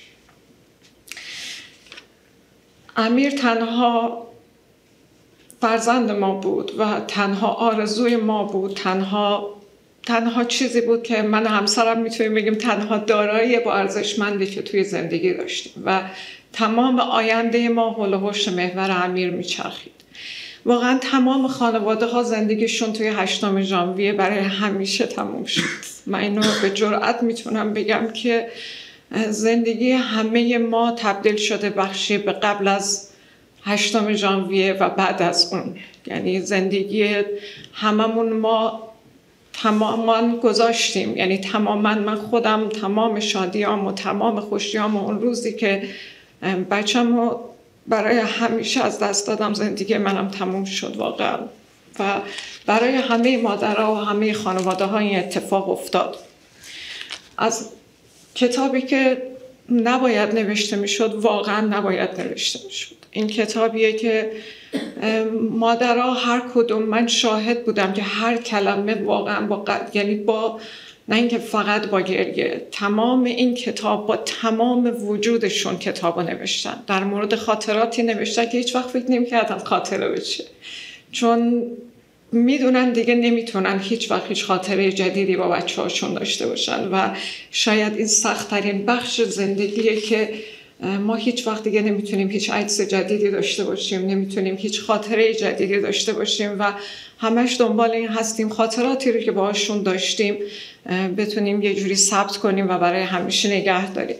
امیر تنها فرزند ما بود و تنها آرزوی ما بود، تنها تنها چیزی بود که من و همسرم میتونیم بگیم تنها دارایی با ارزشمندی که توی زندگی داشتیم و تمام آینده ما حول و حوش محور امیر میچرخید. واقعا تمام خانواده ها زندگیشون توی هشتم ژانویه برای همیشه تموم شد. من اینو به جرئت میتونم بگم که زندگی همه ما تبدیل شده بخشی به قبل از هشتم ژانویه و بعد از اون. یعنی زندگی هممون ما تماما گذاشتیم، یعنی تماما من خودم تمام شادیام و تمام خوشیام و اون روزی که بچه‌مو برای همیشه از دست دادم زندگی منم تموم شد واقعا و برای همه مادرها و همه خانواده ها این اتفاق افتاد. از کتابی که نباید نوشته میشد واقعا نباید نوشته میشد. این کتابیه که مادرها هر کدوم، من شاهد بودم که هر کلمه واقعا با قد... یعنی با نه اینکه فقط با گریه، تمام این کتاب با تمام وجودشون کتابو نوشتن. در مورد خاطراتی نوشتن که هیچ وقت فکر نمی‌کردن خاطره بشه، چون میدونن دیگه نمیتونن هیچ وقت هیچ خاطره جدیدی با بچه‌هاشون داشته باشن و شاید این سخت‌ترین بخش زندگیه که ما هیچ وقت دیگه نمیتونیم هیچ عکس جدیدی داشته باشیم، نمیتونیم هیچ خاطره جدیدی داشته باشیم و همش دنبال این هستیم خاطراتی رو که باهاشون داشتیم بتونیم یه جوری ثبت کنیم و برای همیشه نگه داریم.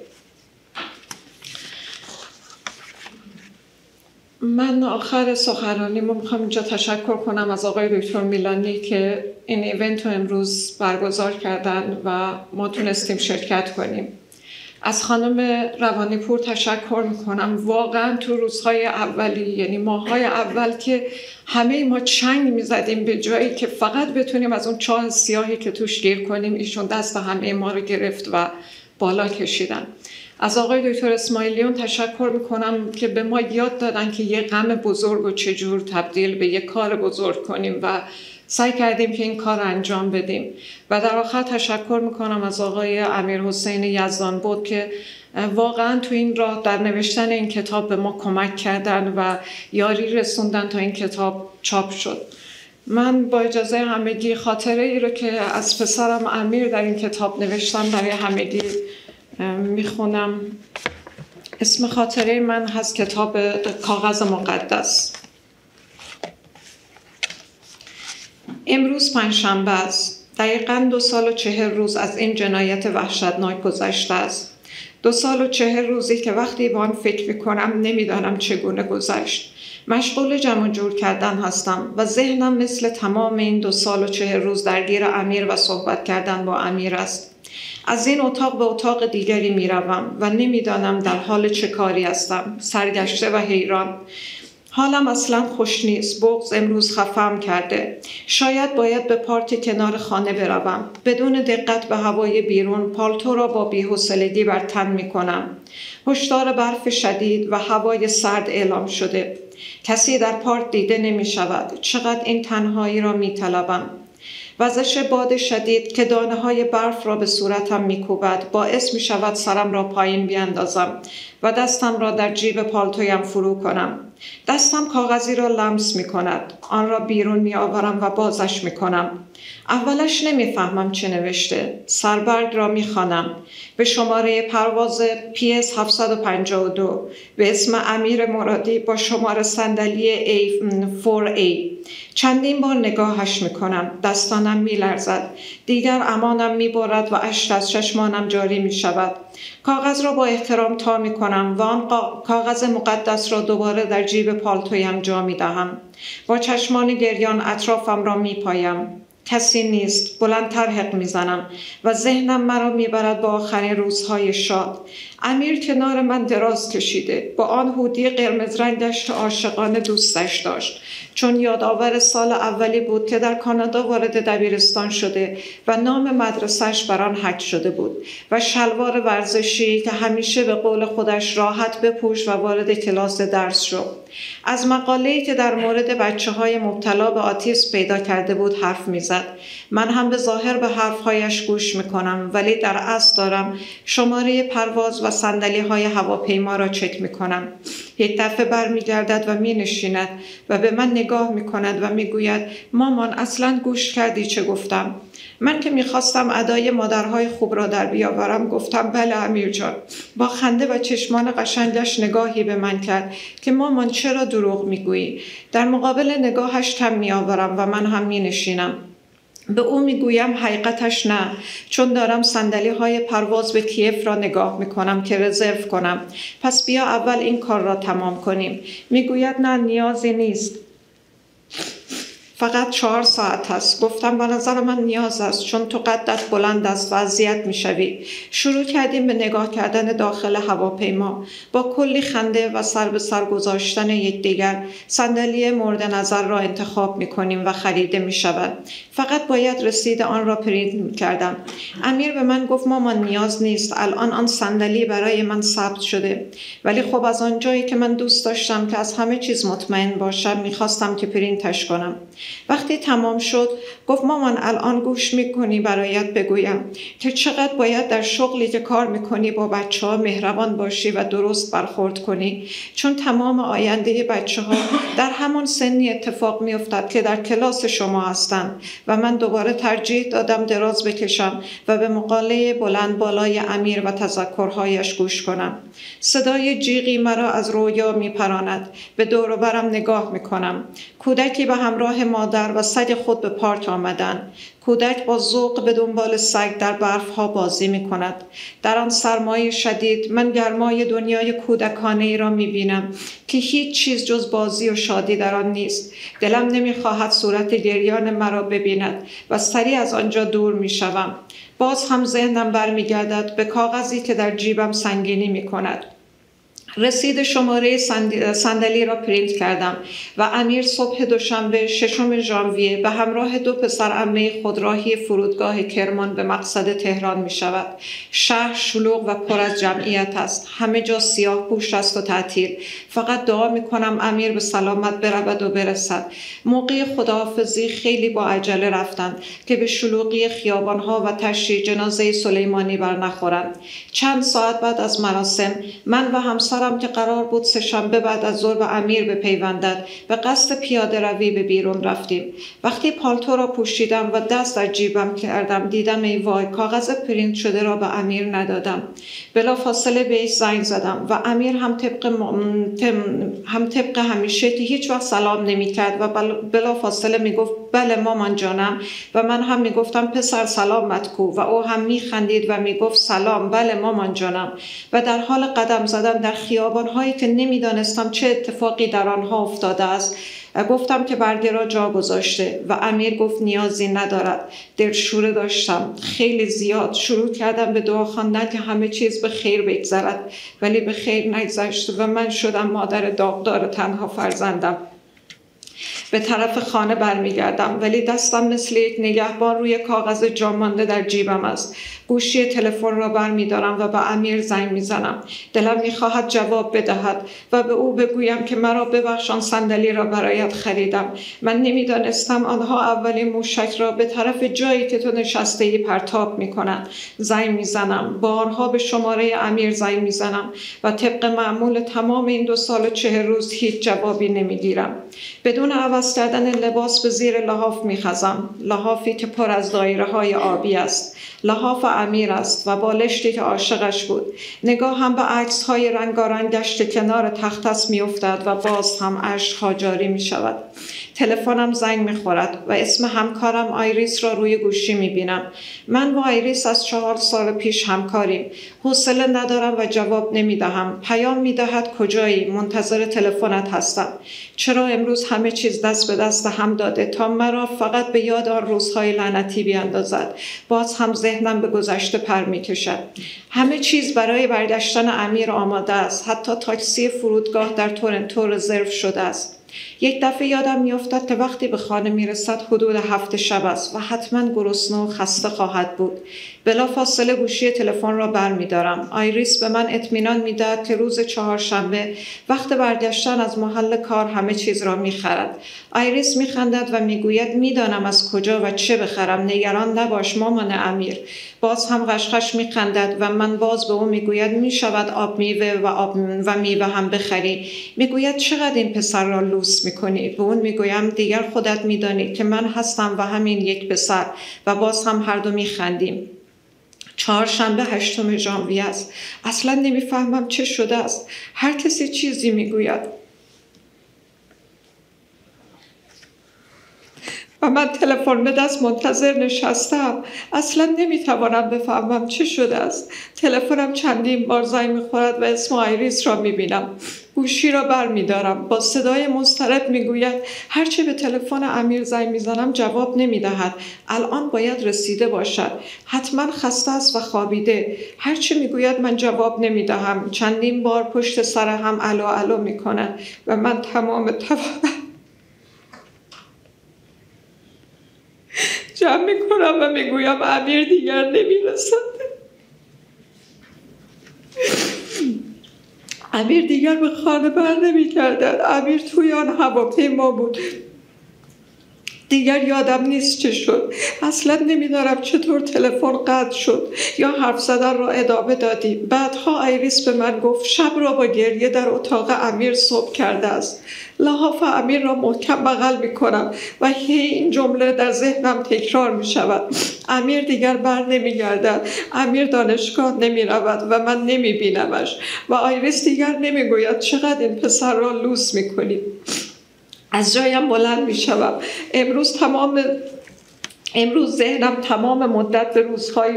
من آخر سخنرانیمو میخوام اینجا تشکر کنم از آقای دکتر میلانی که این ایونت رو امروز برگزار کردن و ما تونستیم شرکت کنیم. از خانم روانیپور تشکر میکنم. واقعا تو روزهای اولی، یعنی ماهای اول که همه ما چنگ میزدیم به جایی که فقط بتونیم از اون چاه سیاهی که توش گیر کنیم، ایشون دست همه ما رو گرفت و بالا کشیدن. از آقای دکتر اسماعیلیون تشکر میکنم که به ما یاد دادن که یه غم بزرگ و چجور تبدیل به یه کار بزرگ کنیم و سعی کردیم که این کار رو انجام بدیم. و در آخر تشکر میکنم از آقای امیر حسین یزدان بود که واقعا تو این راه در نوشتن این کتاب به ما کمک کردن و یاری رسوندن تا این کتاب چاپ شد. من با اجازه همگی خاطره ای رو که از پسرم امیر در این کتاب نوشتم برای همگی میخونم. اسم خاطره من هست کتاب کاغذ مقدس. امروز پنجشنبه است. دقیقاً دو سال و چهل روز از این جنایت وحشتناک گذشته است. دو سال و چهل روزی که وقتی به آن فکر میکنم نمیدانم چگونه گذشت. مشغول جمع جور کردن هستم و ذهنم مثل تمام این دو سال و چهل روز درگیر امیر و صحبت کردن با امیر است. از این اتاق به اتاق دیگری میروم و نمیدانم در حال چه کاری هستم. سرگشته و حیران. حالم اصلا خوش نیست. بغض امروز خفم کرده. شاید باید به پارک کنار خانه بروم. بدون دقت به هوای بیرون پالتو را با بی‌حوصلگی بر تن می‌کنم. هشدار برف شدید و هوای سرد اعلام شده. کسی در پارک دیده نمی‌شود. چقدر این تنهایی را می‌طلبم. وزش باد شدید که دانه‌های برف را به صورتم می‌کوبد باعث می‌شود سرم را پایین بیاندازم و دستم را در جیب پالتویم فرو کنم. دستم کاغذی را لمس می‌کند. آن را بیرون می‌آورم و بازش می‌کنم. اولش نمی‌فهمم چه نوشته. سربرگ را می‌خوانم. به شماره پرواز پی اس هفتصد و پنجاه و دو به اسم امیر مرادی با شماره صندلی ای فور ای. چندین بار نگاهش میکنم. دستانم میلرزد. دیگر امانم میبرد و اشک از چشمانم جاری میشود. کاغذ را با احترام تا میکنم و آن کاغذ مقدس را دوباره در جیب پالتویم جا میدهم. با چشمان گریان اطرافم را میپایم. کسی نیست. بلندتر حق میزنم و ذهنم مرا میبرد به آخرین روزهای شاد. امیر کنار من دراز کشیده، با آن هودی قرمز رنگش که عاشقانه دوستش داشت، چون یادآور سال اولی بود که در کانادا وارد دبیرستان شده و نام مدرسهش بر آن حک شده بود و شلوار ورزشی که همیشه به قول خودش راحت بپوش و وارد کلاس درس شد. از مقاله‌ای که در مورد بچه‌های مبتلا به آتیسم پیدا کرده بود حرف می‌زد. من هم به ظاهر به حرف‌هایش گوش می‌کنم، ولی در اصل دارم شماره پرواز و صندلی‌های هواپیما را چک می‌کنم. یک دفعه برمیگردد و می‌نشیند و به من نگاه می‌کند و می‌گوید مامان اصلاً گوش کردی چه گفتم؟ من که می‌خواستم ادای مادرهای خوب را در بیاورم گفتم بله امیر جان. با خنده و چشمان قشنگش نگاهی به من کرد که مامان چرا دروغ می‌گویی؟ در مقابل نگاهش تم می‌آورم و من هم می‌نشینم. به او میگویم حقیقتش نه، چون دارم صندلی‌های پرواز به کیف را نگاه میکنم که رزرو کنم. پس بیا اول این کار را تمام کنیم. میگوید نه نیازی نیست، فقط چهار ساعت است. گفتم به نظر من نیاز است، چون تو قدت بلند است و اذیت میشوی. شروع کردیم به نگاه کردن داخل هواپیما. با کلی خنده و سر به سر گذاشتن یکدیگر صندلی مورد نظر را انتخاب میکنیم و خریده میشود. فقط باید رسید آن را پرینت میکردم. امیر به من گفت مامان نیاز نیست، الان آن صندلی برای من ثبت شده. ولی خب از آنجایی که من دوست داشتم که از همه چیز مطمئن باشم میخواستم که پرینتش کنم. وقتی تمام شد گفت مامان الان گوش میکنی برایت بگویم که چقدر باید در شغلی که کار میکنی با بچه ها مهربان باشی و درست برخورد کنی، چون تمام آینده بچه ها در همان سنی اتفاق میافتد که در کلاس شما هستند. و من دوباره ترجیح دادم دراز بکشم و به مقاله بلند بالای امیر و تذکرهایش گوش کنم. صدای جیغی مرا از رویا میپراند. به دور و برم نگاه میکنم. کودکی به همراه مادر و سگ خود به پارک آمدند. کودک با ذوق به دنبال سگ در برفها بازی می کند. در آن سرمای شدید من گرمای دنیای کودکانه ای را می بینم که هیچ چیز جز بازی و شادی در آن نیست. دلم نمی خواهد صورت گریان مرا ببیند و سریع از آنجا دور می شوم. باز هم ذهنم برمی گردد به کاغذی که در جیبم سنگینی می کند. رسید شماره صندلی را پرینت کردم و امیر صبح دوشنبه ششم ژانویه به همراه دو پسر عمه خود راهی فرودگاه کرمان به مقصد تهران می شود. شهر شلوغ و پر از جمعیت است. همه جا سیاه پوش است و تعطیل. فقط دعا می کنم امیر به سلامت برود و برسد. موقع خداحافظی خیلی با عجله رفتند که به شلوغی خیابانها و تشییع جنازه سلیمانی برنخورند. چند ساعت بعد از مراسم من و همسر که قرار بود سه‌شنبه بعد از ظهر به امیر بپیوندد به قصد پیاده روی به بیرون رفتیم. وقتی پالتو را پوشیدم و دست در جیبم کردم دیدم ای وای کاغذ پرینت شده را به امیر ندادم. بلافاصله بهش زنگ زدم و امیر هم طبق م... تم... هم طبق همیشه که هیچ وقت سلام نمی‌کرد و بل... بلافاصله میگفت بله مامان جانم و من هم میگفتم پسر سلامت کو و او هم میخندید و میگفت سلام بله مامان جانم و در حال قدم زدن در خیابان‌هایی که نمی‌دانستم چه اتفاقی در آنها افتاده است گفتم که برگه را جا گذاشته و امیر گفت نیازی ندارد. دلشوره داشتم خیلی زیاد. شروع کردم به دعا خواندن که همه چیز به خیر بگذرد، ولی به خیر نگذشت و من شدم مادر داغدار تنها فرزندم. به طرف خانه برمیگردم ولی دستم مثل یک نگهبان روی کاغذ جا مانده در جیبم است. گوشی تلفن را برمیدارم و به امیر زنگ میزنم. دلم میخواهد جواب بدهد و به او بگویم که مرا ببخشان صندلی را برایت خریدم. من نمیدانستم آنها اولین موشک را به طرف جایی که تو نشسته‌ای پرتاب میکنند. زنگ میزنم. با آنها به شماره امیر زنگ میزنم و طبق معمول تمام این دو سال و چهل روز هیچ جوابی نمیگیرم. بدون عوض کردن لباس به زیر لحاف میخزم. لحافی که پر از دایره های آبی است. لحاف امیر است و بالشتی که عاشقش بود. نگاه هم به عکس های رنگارنگش که کنار تخت است می افتد و باز هم اشک‌ها جاری می شود. تلفنم زنگ میخورد و اسم همکارم آیریس را روی گوشی میبینم. من با آیریس از چهار سال پیش همکاریم. حوصله ندارم و جواب نمیدهم. پیام میدهد کجایی؟ منتظر تلفنت هستم. چرا امروز همه چیز دست به دست هم داده تا مرا فقط به یاد آن روزهای لعنتی بیاندازد؟ باز هم ذهنم به گذشته پر میکشد. همه چیز برای برگشتن امیر آماده است. حتی تاکسی فرودگاه در تورنتو رزرو شده است. یک دفعه یادم میافتد که وقتی به خانه میرسد حدود هفت شب است و حتما گرسنه و خسته خواهد بود. بلافاصله گوشی تلفن را برمیدارم. آیریس به من اطمینان میدهد که روز چهارشنبه وقت برگشتن از محل کار همه چیز را میخرد. آیریس میخندد و میگوید میدانم از کجا و چه بخرم. نگران نباش مامان امیر. باز هم قشقش میخندد و من باز به او میگوید میشود آب میوه و آب و میوه هم بخری. میگوید چقدر این پسر را لوس میکنی؟ به اون میگویم دیگر خودت میدانی که من هستم و همین یک پسر و باز هم هر دو میخندیم. چهارشنبه هشتم ژانویه است. اصلا نمیفهمم چه شده است. هر کسی چیزی میگوید و من تلفن به دست منتظر نشستم. اصلا نمیتوانم بفهمم چه شده است. تلفنم چندین بار زنگ میخورد و اسم آیریس را میبینم. گوشی را بر میدارم. با صدای مضطرب میگوید هرچه به تلفن امیر زنگ میزنم جواب نمیدهد. الان باید رسیده باشد. حتما خسته است و خوابیده. هرچه میگوید من جواب نمیدهم. چندین بار پشت سر هم الو الو میکند و من تمام توانم جمع میکنم و میگویم امیر دیگر نمیرسد. امیر دیگر به خانه بر نمیگردد. امیر توی آن هواپیما بود. دیگر یادم نیست چه شد. اصلا نمیدارم چطور تلفن قطع شد یا حرف زدن را ادامه دادیم. بعدها آیریس به من گفت شب را با گریه در اتاق امیر صبح کرده است. لحاف امیر را محکم بغل می کنم و هی این جمله در ذهنم تکرار می شود. امیر دیگر بر نمی گردد. امیر دانشگاه نمی رود و من نمی بینمش و آیریس دیگر نمی گوید چقدر این پسر را لوس می کنی. از جایم بلند می شوم. امروز تمام امروز ذهنم تمام مدت به روزهای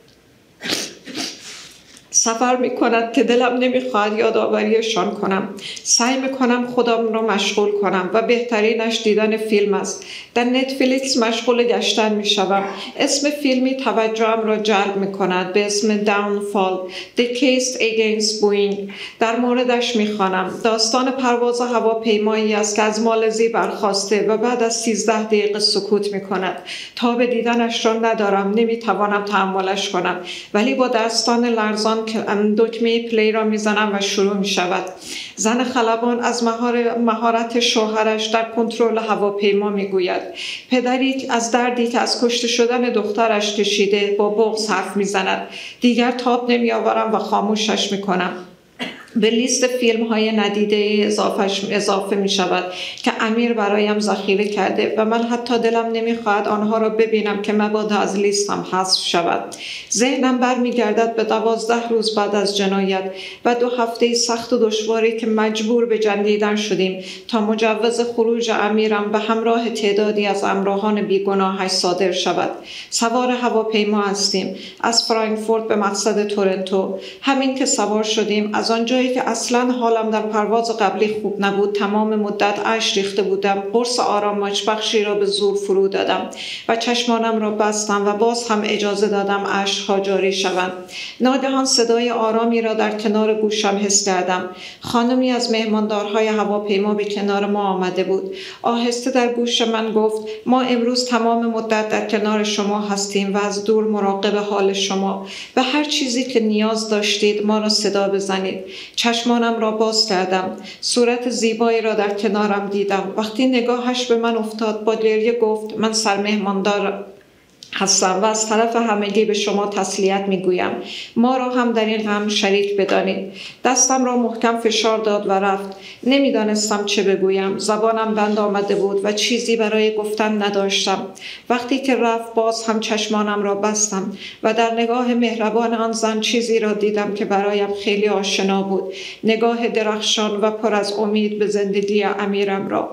سفر می کند که دلم نمی خواهد یادآوریشان کنم. سعی می کنم خودم را مشغول کنم و بهترینش دیدن فیلم است. در نتفلیکس مشغول گشتن می شوم. اسم فیلمی توجهم را جلب می کند به اسم Downfall The Case Against Boeing. در موردش می خوانم. داستان پرواز هواپیمایی است که از مالزی برخاسته و بعد از سیزده دقیقه سکوت می کند. تا به دیدنش را ندارم. نمی توانم تحملش کنم. ولی با دستان لرزان که دکمه پلی را میزنم و شروع می شود. زن خلبان از مهارت شوهرش در کنترل هواپیما میگوید. پدری از دردی که از کشته شدن دخترش کشیده با بغض حرف میزند. دیگر تاب نمی آورم و خاموشش می کنم. به لیست فیلم های ندیده اضافه می شود که امیر برایم ذخیره کرده و من حتی دلم نمی خواهد آنها را ببینم که مبادا از لیستم حذف شود. ذهنم بر می گردد به دوازده روز بعد از جنایت و دو هفته سخت و دشواری که مجبور به جنگیدن شدیم تا مجوز خروج امیرم به همراه تعدادی از همراهان بیگناهش صادر شود. سوار هواپیما هستیم. از فرانکفورت به مقصد تورنتو. همین که سوار شدیم از آنجا که اصلا حالم در پرواز قبلی خوب نبود، تمام مدت اشک ریخته بودم. قرص آرامش بخشی را به زور فرو دادم و چشمانم را بستم و باز هم اجازه دادم اشک‌ها جاری شوند. ناگهان صدای آرامی را در کنار گوشم حس کردم. خانمی از مهماندارهای هواپیما به کنار ما آمده بود. آهسته در گوش من گفت ما امروز تمام مدت در کنار شما هستیم و از دور مراقب حال شما. به هر چیزی که نیاز داشتید ما را صدا بزنید. چشمانم را باز کردم. صورت زیبایی را در کنارم دیدم. وقتی نگاهش به من افتاد با گریه گفت من سرمهماندار هستم و از طرف همگی به شما تسلیت میگویم. ما را هم در این غم شریک بدانید. دستم را محکم فشار داد و رفت. نمیدانستم چه بگویم. زبانم بند آمده بود و چیزی برای گفتن نداشتم. وقتی که رفت باز هم چشمانم را بستم و در نگاه مهربان آن زن چیزی را دیدم که برایم خیلی آشنا بود. نگاه درخشان و پر از امید به زندگی امیرم را.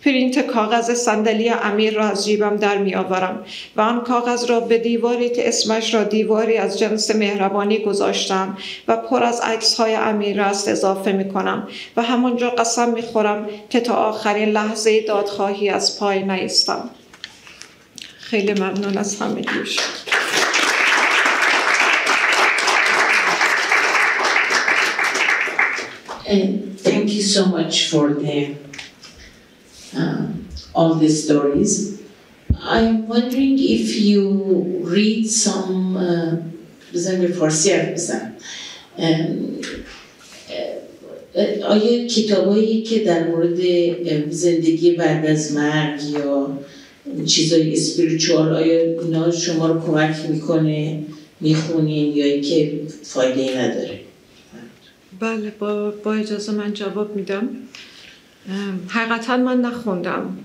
پرینت کاغذ صندلی امیر را از جیبم در می آورم و آن کاغذ را به دیواری که اسمش را دیواری از جنس مهربانی گذاشتم و پر از عکس‌های امیر است اضافه می کنم و همانجا قسم می خورم که تا آخرین لحظه دادخواهی از پای نیستم. خیلی ممنون از همگیش. And thank you so much for the um, all the stories. I'm wondering if you read some بزن به فارسی حرف بزن. آیا کتابایی که در مورد زندگی بعد از مرگ یا چیزای اسپریچوال آیا اینا شما رو کمک میکنه میخونین یا اینکه فایده نداره؟ بله با, با اجازه من جواب میدم. حقیقتا من نخوندم.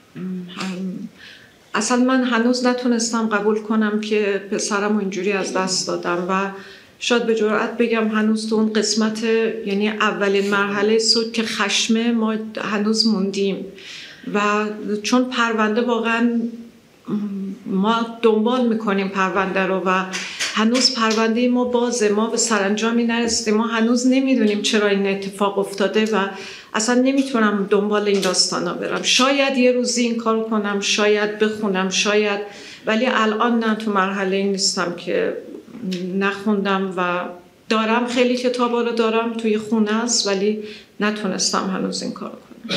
اصلا من هنوز نتونستم قبول کنم که پسرم اینجوری از دست دادم و شاید به جرئت بگم هنوز تو اون قسمت، یعنی اولین مرحله سود که خشمه، ما هنوز موندیم و چون پرونده واقعا ما دنبال میکنیم پرونده رو و هنوز پرونده ما بازه، ما به سرانجامی نرسیدیم، ما هنوز نمیدونیم چرا این اتفاق افتاده و اصلا نمیتونم دنبال این داستانا برم. شاید یه روزی این کارو کنم، شاید بخونم، شاید، ولی الان نه، تو مرحله این نیستم که نخوندم و دارم خیلی کتابا رو دارم توی خونه است ولی نتونستم هنوز این کارو کنم.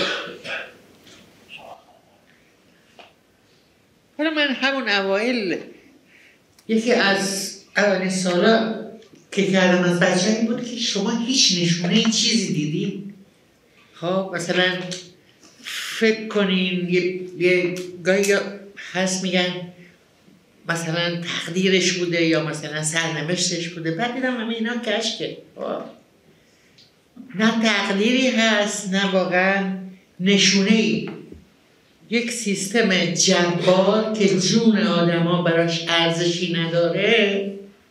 حالا من همون اوایل یکی از اولین سالا که کردم از بچه این بود که شما هیچ نشونه این چیزی دیدی؟ خب مثلا فکر کنین یه, یه گاهی هست میگن مثلا تقدیرش بوده یا مثلا سرنوشتش بوده، بعد دیدم همه اینا کشکه. نه تقدیری هست نه واقعا نشونه ای. یک سیستم جبار که جون آدم ها براش ارزشی نداره،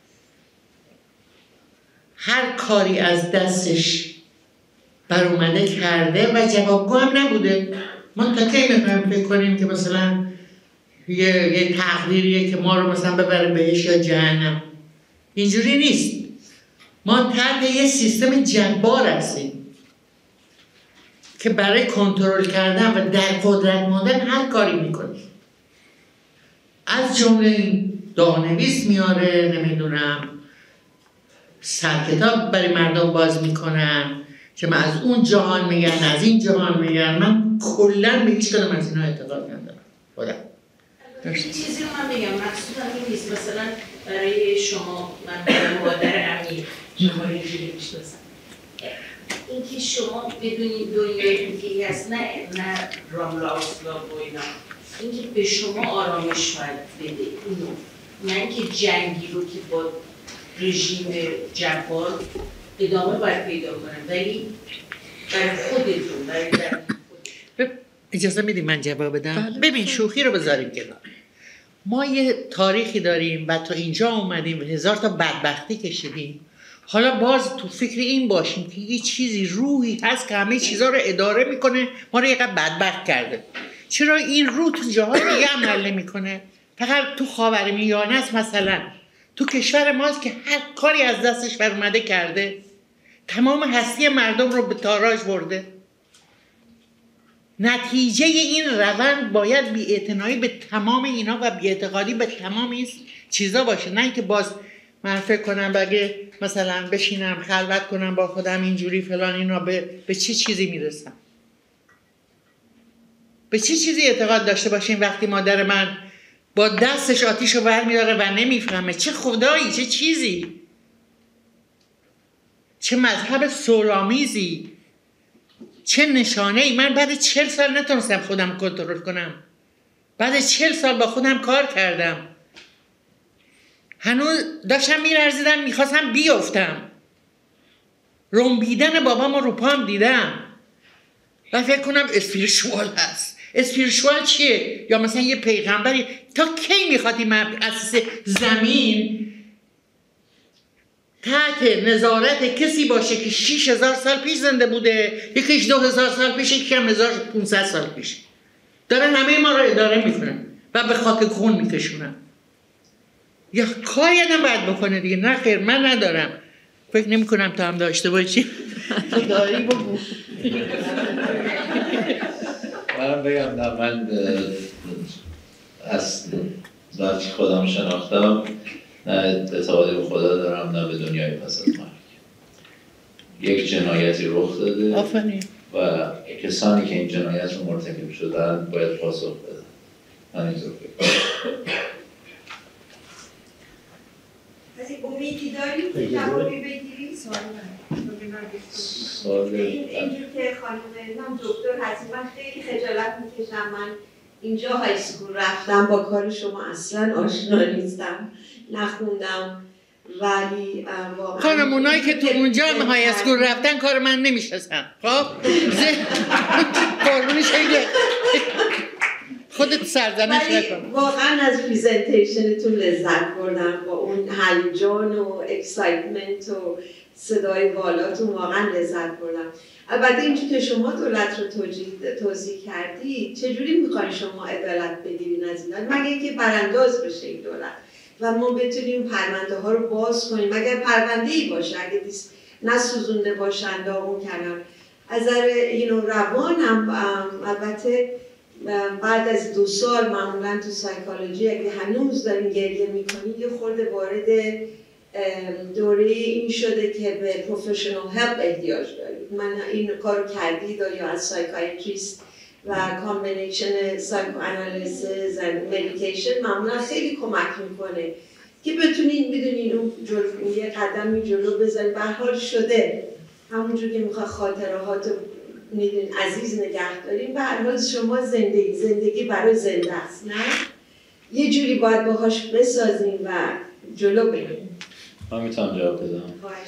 هر کاری از دستش بر اومده کرده و جوابگو هم نبوده. ما تا کی میخوایم فکر کنیم که مثلا یه, یه تقدیریه که ما رو مثلا ببره بهش یا جهنم؟ اینجوری نیست. ما تحت یه سیستم جبار هستیم که برای کنترل کردن و در قدرت ماندن هر کاری میکنه. از جمله دانویس میاره، نمیدونم سرکتاب برای مردم باز میکنن که من از اون جهان میگن، از این جهان میگن. من کلن به هیچ کدوم از اینا اعتقاد ندارم. خدا این چیزی رو من بگم، مقصودم این نیست مثلا برای شما، من مادر امیر شما اینجوری میشناسم، اینکه شما بدونید دنیای دیگه هست، نه نه راملا اسلام و اینا، اینکه به شما آرامش باید بده اینو، نه اینکه جنگی رو که با رژیم جبار ادامه باید پیدا کنم، ولی برای خودتون، برای خودتون. اجازه میدی من جواب بدم؟ ببین شوخی رو بذاریم کنار. ما یه تاریخی داریم و تا اینجا اومدیم هزار تا بدبختی کشیدیم. حالا باز تو فکر این باشیم که یه چیزی روحی هست که همه چیزا رو اداره میکنه، ما رو یقدر بدبخت کرده. چرا این روح تو جاهای دیگه عمل نمیکنه؟ فقط تو خاورمیانه است مثلا. تو کشور ماست که هر کاری از دستش بر اومده کرده، تمام هستی مردم رو به تاراج برده. نتیجه این روند باید بی‌اعتنایی به تمام اینا و بی‌اعتقادی به تمام این چیزا باشه، نه اینکه باز من فکر کنم بگه مثلا بشینم خلوت کنم با خودم اینجوری فلان اینا به, به چه چیزی میرسم؟ به چه چیزی اعتقاد داشته باشیم وقتی مادر من با دستش آتیشو برمی‌داره و نمیفهمه؟ چه خدایی، چه چیزی، چه مذهب صلح‌آمیزی، چه نشانه‌ای. من بعد چهل سال نتونستم خودم کنترل کنم. بعد چهل سال با خودم کار کردم، هنوز داشتم می‌لرزیدم، میخواستم بیفتم. رنبیدن بابامو رو پام دیدم و فکر کنم اسپریچوال هست. اسپریچوال چیه؟ یا مثلا یه پیغمبری. تا کی میخوادی من اساس زمین تحت نظارت کسی باشه که شش هزار سال پیش زنده بوده، یکیش دو هزار سال پیش، یکی هم هزار و پونصد سال پیش؟ دارن همه ما رو اداره میکنن و به خاک خون میکشونن. یا کاری هم باید بکنه دیگه. نه خیر من ندارم. فکر نمی کنم تو هم داشته باشی. تو داری بگو. من بگم نه، من از وقتی خودم شناختم نه اعتقادی به خدا دارم نه به دنیای پس از مرگ. یک جنایتی رخ داده آفرین. و کسانی که این جنایت رو مرتکب شدن باید پاسخ بدن. من اینطور فکر کنم. امیدی داریم که جوابی بگیریم؟ سوال اینجور که خانم من دکتر هستیم، من خیلی خجالت میکشم، من اینجا های سکول رفتم، با کار شما اصلا آشنا نیستم، نخوندم، ولی واقعا خانم اونایی که تو اونجا هم های اسکول رفتن کار من نمیشستن. خب قربونی شکل خودت سرزنش نکن. واقعا از پریزنتیشنتون لذت بردم، با اون هیجان و اکسایتمنت و صدای بالاتون واقعا لذت بردم. البته اینجور که شما دولت رو توجیه توضیح کردی، چجوری میخواین شما عدالت بگیرین از اینا؟ مگه اینکه برانداز بشه این دولت و ما بتونیم پرونده ها رو باز کنیم، مگر پرونده ای باشه، اگه نسوزونده باشن داغون کردن. از نظر اینو روان هم البته بعد از دو سال معمولا تو سایکولوژی اگه هنوز دارین گریه میکنید یه خورده وارد دوره این شده که به پروفشنال هلپ احتیاج دارید. من این کارو کردید یا از سایکایتریست و کامبینیشن سایکو آنالیسیس و مدیکیشن معمولا خیلی کمک میکنه که بتونین بدونین اون جلو یه قدمی جلو بزنید. به هر حال شده همونجور که میخواد خاطرات میدونین عزیز نگه داریم. به هر حال شما زندگی زندگی برای زنده است، نه؟ یه جوری باید باهاش بسازیم و جلو بریم. من میتونم جواب بدم.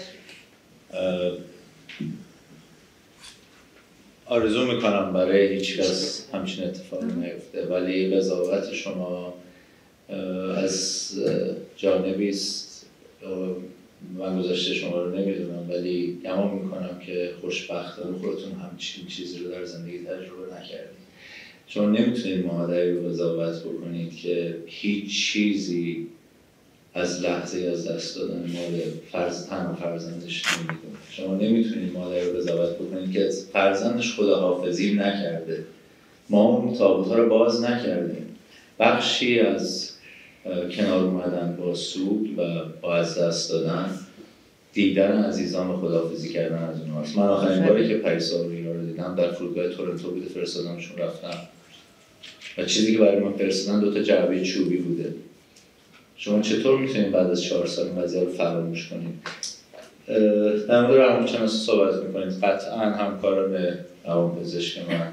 آرزو میکنم برای هیچ کس همچین اتفاقی نیفته، ولی قضاوت شما از جانبی است. من گذشته شما رو نمیدونم، ولی گمان میکنم که خوشبختانه خودتون همچین چیزی رو در زندگی تجربه نکردید. شما نمیتونید مادری رو قضاوت بکنید که هیچ چیزی از لحظه از دست دادن مال فرز تنها فرزندش نمیدونه. شما نمیتونید مادری رو قضاوت بکنید که فرزندش خداحافظی نکرده. ما اون تابوت‌ها رو باز نکردیم. بخشی از کنار اومدن با سود و با از دست دادن دیدن عزیزان و خداحافظی کردن از اونهاست. من آخرین باری که پریسا رو اینا رو دیدم در فرودگاه تورنتو بوده، فرستادمشون رفتم و چیزی که برای من فرستادن دو تا جعبه چوبی بوده. شما چطور میتونید بعد از چهار سال این قضیه رو فراموش کنید؟ در مورد روانشناسی صحبت میکنید، قطعا همکاران روانپزشک من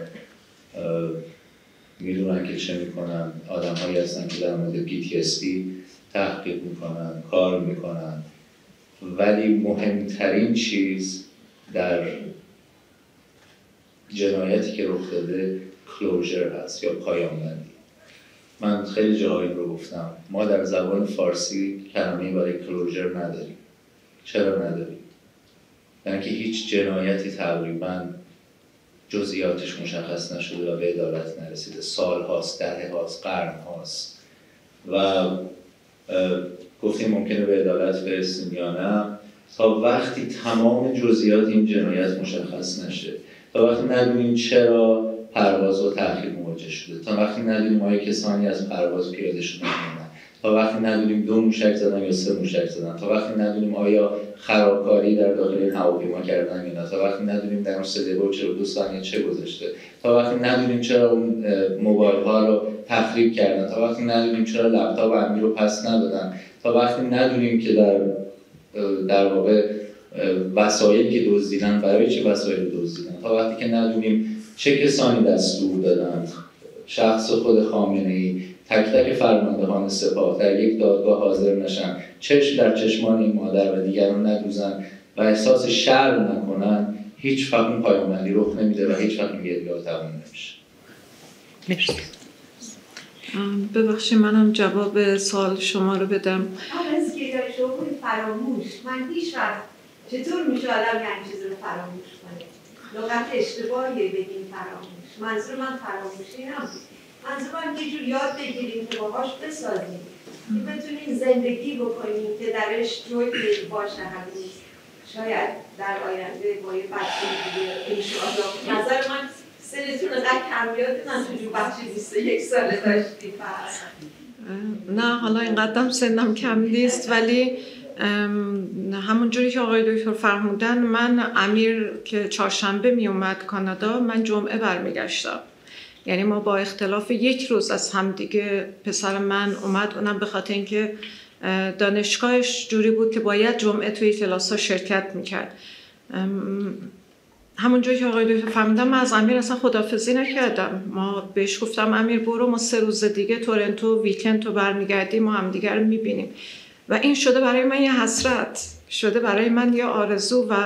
میدونن که چه میکنن. آدم هایی هستن که در مورد پی تی اس دی تحقیق میکنن، کار میکنن، ولی مهمترین چیز در جنایتی که رخ داده کلوزر هست یا پایان بندی. من خیلی جاهایی رو گفتم، ما در زبان فارسی کلمه‌ای برای کلوزر نداریم. چرا نداریم؟ یعنی که هیچ جنایتی تقریباً جزئیاتش مشخص نشده و به عدالت نرسیده. سال هاست، دهه هاست، قرن هاست و گفتیم ممکنه به عدالت برسیم یا نه تا وقتی تمام جزئیات این جنایت مشخص نشه، تا وقتی ندونیم چرا پرواز و تأخیر مواجه شده، تا وقتی ندونیم آیا کسانی از پرواز پیاده شدن یا نه، تا وقتی ندونیم دو موشک زدن یا سه موشک زدن، تا وقتی ندونیم آیا خرابکاری در داخل این هواپیما کردن یا نه، تا وقتی ندونیم در اون سه دقیقه و چهل و دو ثانیه چه گذشته، تا وقتی ندونیم چرا اون موبایل ها رو تخریب کردن، تا وقتی ندونیم چرا لپتاپ امیر رو پس ندادن، تا وقتی ندونیم که در در واقع وسایلی که دزدیدن برای چه وسایلی دزدیدن، تا وقتی که ندونیم چه کسانی دستور دادند شخص خود خامنه‌ای تک تک فرماندهان سپاه در یک دادگاه حاضر نشن، چشم در چشمان این مادر و دیگران ندوزن و احساس شرم نکنن، هیچ وقت اون پایان‌بندی رخ نمیده و هیچ وقت این گریه‌ها تموم نمیشه. مرسی. ببخشید منم جواب سوال شما رو بدم. از که در شما فراموش، من هیچ وقت چطور میشه آدم یه چیز رو فراموش کنه؟ لغت اشتباهیه بگیم فراموش. منظور من فراموشی نبود. منظورم یه جور یاد بگیریم که باهاش بسازیم که بتونیم زندگی بکنیم که درش جوی باشه هنوز شاید در آینده با یه بچه دیگه انشاءالله. نظر من سنتون قد کم بیاده من تو جو بچه بیست و یک ساله داشتیم. نه حالا اینقدرم سنم کم نیست، ولی همونجوری که آقای دکتر فرمودن، من امیر که چهارشنبه می اومد کانادا، من جمعه برمیگشتم. یعنی ما با اختلاف یک روز از همدیگه پسر من اومد، اونم به خاطر اینکه دانشگاهش جوری بود که باید جمعه توی کلاس‌ها شرکت میکرد. همونجوری که آقای دکتر فرمودن، من از امیر اصلا خداحافظی نکردم. ما بهش گفتم امیر برو، ما سه روز دیگه تورنتو ویکند تو برمیگردیم، ما همدیگه رو میبینیم. و این شده برای من یه حسرت، شده برای من یه آرزو. و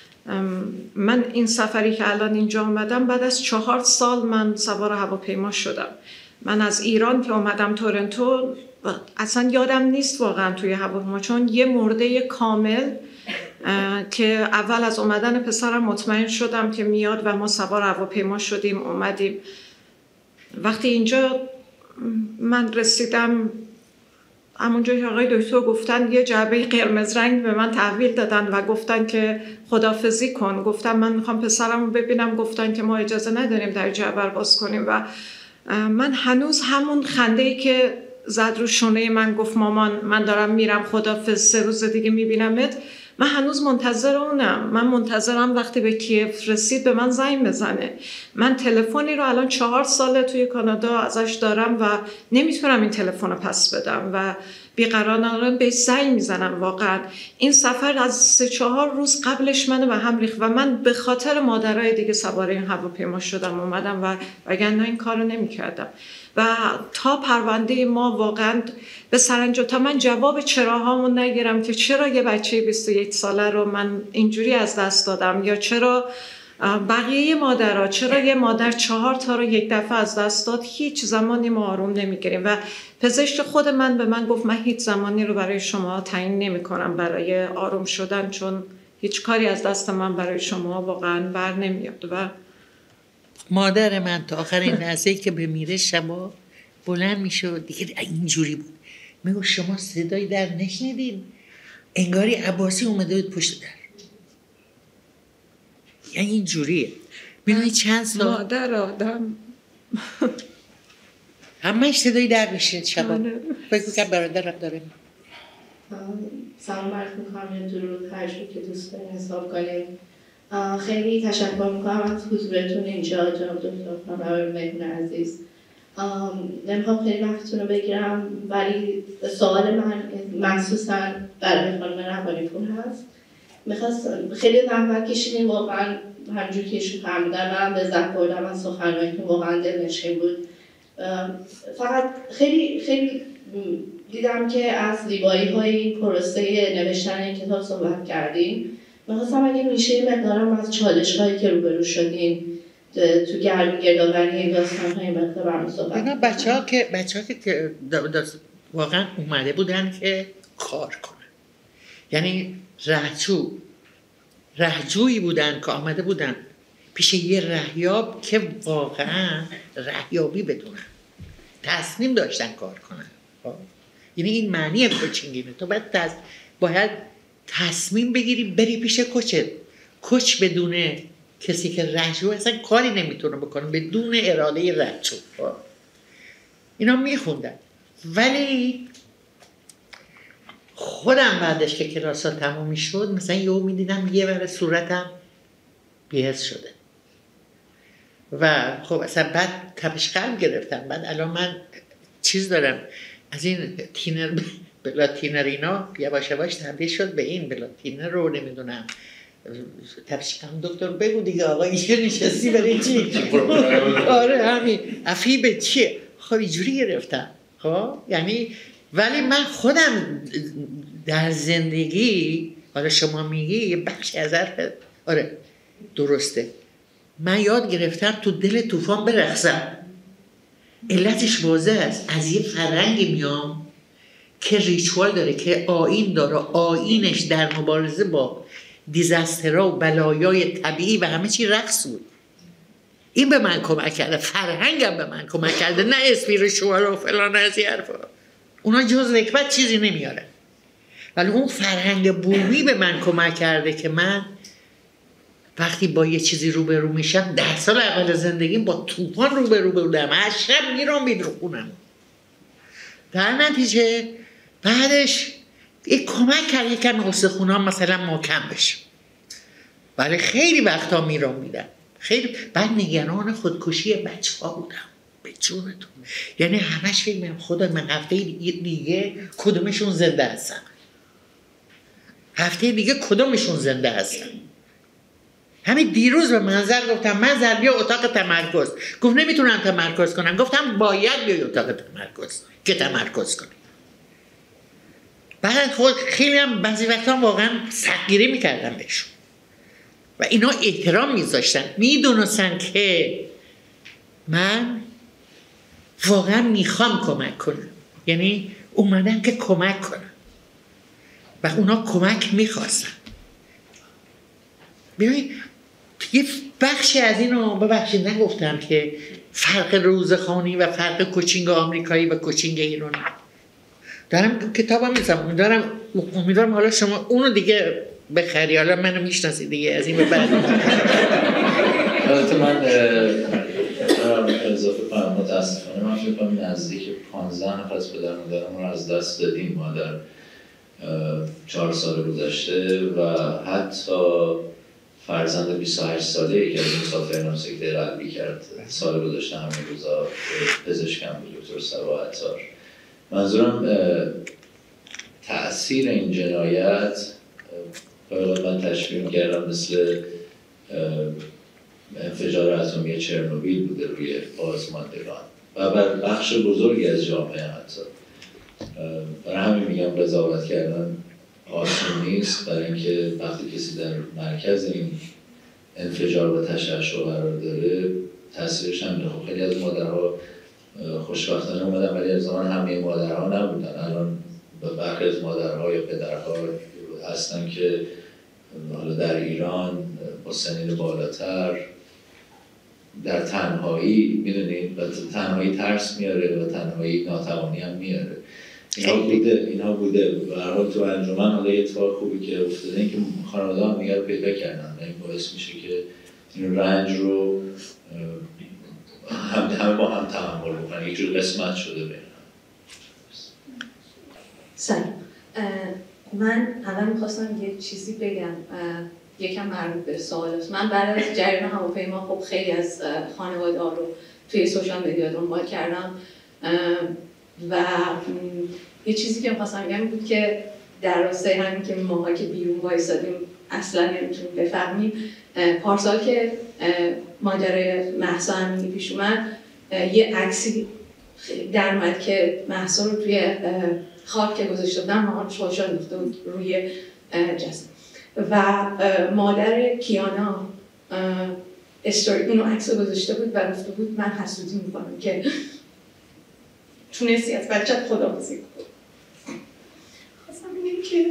من این سفری که الان اینجا اومدم، بعد از چهار سال من سوار هواپیما شدم. من از ایران که اومدم تورنتو اصلا یادم نیست واقعا توی هواپیما، چون یه مرده کامل که اول از اومدن پسرم مطمئن شدم که میاد و ما سوار هواپیما شدیم اومدیم. وقتی اینجا من رسیدم، همونجا که آقای دکتر گفتن یه جعبه قرمز رنگ به من تحویل دادن و گفتن که خداحافظی کن. گفتم من میخوام پسرم رو ببینم. گفتن که ما اجازه نداریم در جعبه رو باز کنیم. و من هنوز همون خنده‌ای که زد رو شونه من، گفت مامان من دارم میرم، خداحافظ، سه روز دیگه میبینمت، من هنوز منتظر اونم. من منتظرم وقتی به کیف رسید به من زنگ بزنه. من تلفنی رو الان چهار ساله توی کانادا ازش دارم و نمیتونم این تلفن رو پس بدم و بیقرارانه بهش زنگ میزنم. واقعا این سفر از سه چهار روز قبلش منو به هم ریخت و من به خاطر مادرای دیگه سوار این هواپیما شدم اومدم و وگرنه این کارو نمیکردم. و تا پرونده ما واقعا به سرانجام، تا من جواب چراهامون نگیرم که چرا یه بچه بیست و یک ساله رو من اینجوری از دست دادم، یا چرا بقیه مادرها، چرا یه مادر چهار تا رو یک دفعه از دست داد، هیچ زمانی ما آروم نمیگیریم. و پزشک خود من به من گفت من هیچ زمانی رو برای شما تعیین نمی کنم برای آروم شدن، چون هیچ کاری از دست من برای شما واقعا بر نمیاد. و مادر من تا آخرین لحظه‌ای که بمیره شبا بلند میشد دیگه اینجوری بود، میگو شما صدای در نشنیدین؟ انگاری عباسی اومده بود پشت در. یعنی اینجوریه. میدونی چند سال مادر آدم همش صدای در میشه شبا. فکر کنم برادرم داره. سلام عرض میکنم، یه درود هر جور که دوست دارین حساب کنیم. خیلی تشکر میکنم از حضورتون اینجا جناب دکتر فرمانبر مهمون عزیز. نمیخوام خیلی وقتتون رو بگیرم، ولی سوال من مخصوصا برای خانم روانیپور هست. میخواست خیلی زحمت کشیدین واقعا، همجور که ایشون فرمودن منم لذت بردم از سخنرانیتون، واقعا دلنشین بود. فقط خیلی خیلی دیدم که از زیبایی های این پروسه نوشتن این کتاب صحبت کردیم. میخواستم اگه میشه مقدارم از چالش هایی که روبرو شدین تو گرمی گردآوری این داستان های مقدار برام صحبت کنیم. بچه ها که بچه ها که واقعا اومده بودن که کار کنن، یعنی رهجو رهجویی بودن که آمده بودن پیش یه رهیاب که واقعا رهیابی بدونن، تصمیم داشتن کار کنن. یعنی این معنی کوچینگینه، تو باید تص... باید تصمیم بگیری بری پیش کوچت. کوچ بدون کسی که رهجو اصلا کاری نمیتونه بکنه، بدون اراده رهجو. اینا میخوندن. ولی خودم بعدش که کلاس ها تموم شد مثلا یهو میدیدم یه بر صورتم بی‌حس شده و خب اصلا بعد تپش قلب گرفتم. بعد الان من چیز دارم از این تینر بلا تینر اینا یواش یواش تبدیل شد به این بلا تینر رو نمیدونم تپش قلب. دکتر بگو دیگه آقا اینجا نشستی برای چی؟ آره همین افیبه چیه؟ خب اینجوری گرفتم. خب یعنی ولی من خودم در زندگی، حالا شما میگی یه بخشی از حرف آره درسته، من یاد گرفتم تو دل طوفان برقصم. علتش واضح است، از یه فرهنگی میام که ریچوال داره، که آیین داره، آیینش در مبارزه با دیزاسترها و بلایای طبیعی و همه چی رقص بود. این به من کمک کرده، فرهنگم به من کمک کرده، نه اسپریچوال و فلان از این حرفا. اونا جز نکبت چیزی نمیاره، ولی اون فرهنگ بومی به من کمک کرده که من وقتی با یه چیزی روبرو میشم، ده سال اول زندگیم با طوفان روبرو بودم، هر شب میرم بیرون خونم. در نتیجه بعدش یک کمک کرد یکم استخونام مثلا محکم بشه، ولی خیلی وقتا میرم میدم، خیلی بعد نگران خودکشی بچه ها بودم به جونتون، یعنی همش فکر می‌کردم خدا من هفته دیگه کدومشون زنده هستن، هفته دیگه کدومشون زنده هستن. همین دیروز به منظر گفتم منظر بیا اتاق تمرکز، گفت نمیتونم تمرکز کنم، گفتم باید بیای اتاق تمرکز که تمرکز کنی. بعد خود خیلی هم بعضی وقتا واقعا سختگیری میکردم بهشون و اینا احترام میذاشتن، میدونستن که من واقعا میخوام کمک کنم، یعنی اومدن که کمک کنم و اونا کمک میخواستن. ببینید یه بخشی از اینو ببخشید نگفتم که فرق روزخوانی و فرق کوچینگ آمریکایی و کوچینگ ایرانی. دارم کتابم میزم دارم، امیدوارم حالا شما اونو دیگه بخری، حالا منو میشناسی دیگه از این به بعد. البته من اضافه کنم متاسفانه من فکر کنم نزدیک پانزده نفر از پدر مادرم رو از دست دادیم ما در چهار سال گذشته و حتی فرزند بیست و هشت ساله که از این مسافران سکته قلبی کرد سال گذشته همین روزا پزشکم بود، دکتر سبا عطار. منظورم تأثیر این جنایت باید من تشبیه می‌کردم مثل انفجار اتمی چرنوبیل بوده روی بازماندگان و بر بخش بزرگی از جامعه حتی. برای همین میگم قضاوت کردن آسون نیست، برای اینکه وقتی کسی در مرکز این انفجار و تشعشع قرار داره تاثیرش هم میره. خب خیلی از مادرها خوشبختانه اومدن ولی از زمان همه مادرها نبودن. الان برخی از مادرها یا پدرها هستن که حالا در ایران با سنین بالاتر در تنهایی میدونید و تنهایی ترس میاره و تنهایی ناتوانی هم میاره. اینا بوده اینا بوده به هر حال تو انجمن حالا یه اتفاق خوبی که افتاده این که خانواده هم دیگه رو پیدا کردن و این باعث میشه که این رنج رو هم همه با هم تحمل بکنن، یک جور قسمت شده بین هم. سلام، من اول میخواستم یه چیزی بگم یکم مربوط به سوالات. من بعد از جریان هواپیما خب خیلی از خانواده ها رو توی سوشال مدیا دنبال کردم و یه چیزی که میخواستم بگم بود که در راستای همین که ماها که بیرون وایسادیم اصلا نمیتونیم بفهمیم. پارسال که ماجرای مهسا امینی پیش اومد یه عکسی در اومد که مهسا رو توی خاک که گذاشته بودن ماها شوشان میفته بود روی جسد و مادر کیانا استوری اینو عکس رو گذاشته بود و گفته بود من حسودی میکنم که تونستی از بچت خداحافظی کنی. خواستم بگم که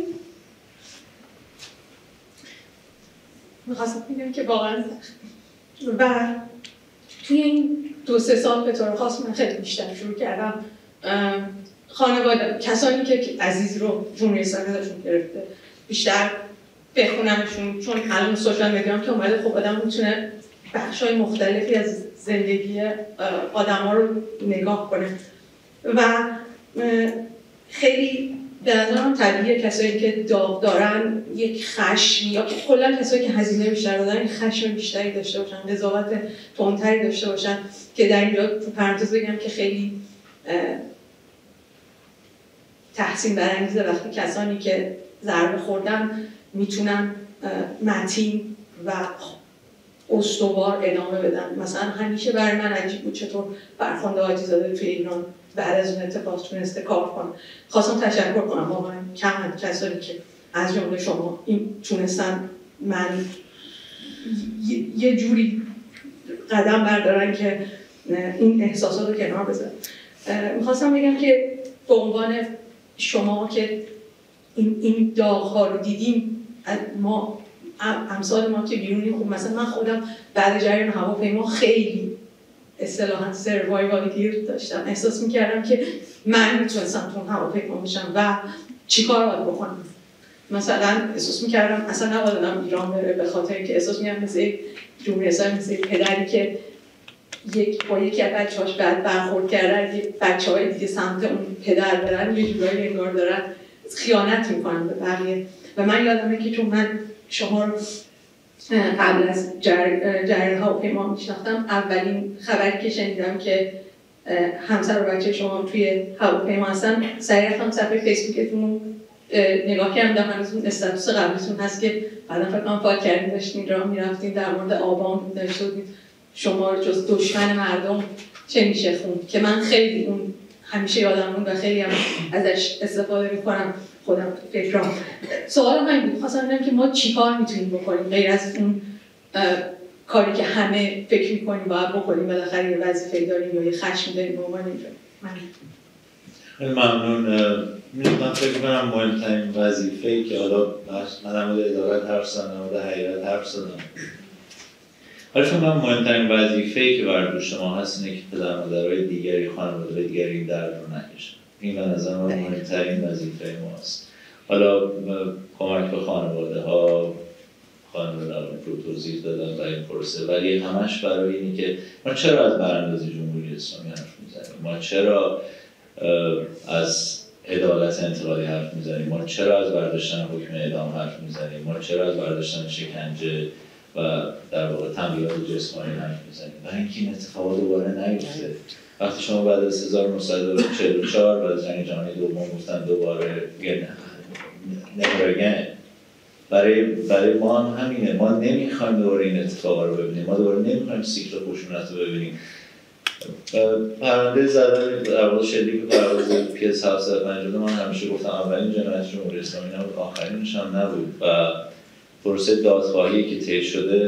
میخواستم بگم که واقعا و توی این دو سه سال به طور خاص من خیلی بیشتر شروع کردم خانواده کسانی که عزیز رو جمهوری اسلامی ازشون گرفته بیشتر بخونمشون، چون الان سوشال مدیا که اومده خب آدم میتونه بخش‌های مختلفی از زندگی آدم‌ها رو نگاه کنه و خیلی به نظرم طبیعیه کسایی که داغ دارن یک خشم یا کلا کسایی که هزینه بیشتر دارن یک خشم بیشتری داشته باشن، قضاوت تندتری داشته باشن که در اینجا تو پرانتز بگم که خیلی تحسین برانگیزه وقتی کسانی که ضربه خوردن میتونن متین و استوار ادامه بدن. مثلا همیشه برای من عجیب بود چطور فرخنده حاجی‌زاده توی ایران بعد از اون اتفاق تونسته کار کنه. خواستم تشکر کنم واقعا کم کسانی که از جمله شما این تونستن من یه جوری قدم بردارن که این احساسات رو کنار بذارن. میخواستم بگم که به عنوان شما که این این داغ‌ها رو دیدیم، ما امثال ما که بیرونی خوب مثلا من خودم بعد جریان هواپیما خیلی اصطلاحاً سروایوال گیر داشتم، احساس میکردم که من میتونستم تو هواپیما بشم و چیکار باید بکنم. مثلا احساس میکردم اصلا نباید آدم ایران بره به خاطر که احساس میکردم مثل یک جمهوری اسلامی، مثل پدری که یک با یکی از بچه‌هاش بعد برخورد کرده، یک بچه‌های دیگه سمت اون پدر برن یه جورایی انگار دارن خیانت میکنن به بقیه. و من یادمه که چون من شما رو قبل از جریان هواپیما میشناختم، اولین خبری که شنیدم که همسر و بچه شما توی هواپیما هستن، سریع رفتم صفحه فیسبوکتون نگاه کردم، هنوز استاتوس قبلیتون هست که بعدا فکر کنم پاک کردین داشتین راه میرفتین، در مورد آبان داشته بودید شما رو جز دشمن مردم چه میشه خوند، که من خیلی اون همیشه یادم موند و خیلی هم ازش استفاده میکنم خودم فکرام. سوالم همین بود، خواستم ببینم که ما چیکار میتونیم بکنیم غیر از اون کاری که همه فکر میکنیم باید بکنیم، بالاخره یه وظیفه‌ای داریم یا یه خشم داریم به عنوان اینجا. خیلی ممنون. من فکر کنم مهمترین وظیفه‌ای که حالا من در مورد ادارت حرف زدم، در مورد حیات حرف زدم، ولی فکر کنم مهمترین وظیفه‌ای که بر دوش ما هست اینه که پدر مادرهای دیگری، خانواده‌های دیگری این درد رو نکشن. این به نظر من مهمترین وظیفه ماست. حالا کمک به خانواده‌ها، خانواده رو توضیح دادن در این پروسه، ولی همش برای اینی که ما چرا از براندازی جمهوری اسلامی حرف میزنیم، ما چرا از عدالت انتقالی حرف میزنیم، ما چرا از برداشتن حکم اعدام حرف میزنیم، ما چرا از برداشتن شکنجه و در واقع تنبیهات جسمانی حرف میزنیم. برای اینکه این اتفاقات دوباره نیفته. وقتی شما بعد از هزار و نهصد و چهل و چهار بعد از جنگ جهانی دوم گفتن دوباره never again، برای برای ما هم همینه. ما نمیخوایم دوباره این اتفاقا رو ببینیم، ما دوباره نمیخوایم سیکل خشونت رو ببینیم. پرونده زدن در واقع شلیک به پرواز پی اس هفتصد و پنجاه و دو من همیشه گفتم اولین جنایت جمهوری اسلامی نبود، آخرینش هم نبود و پروسه دادخواهی که طی شده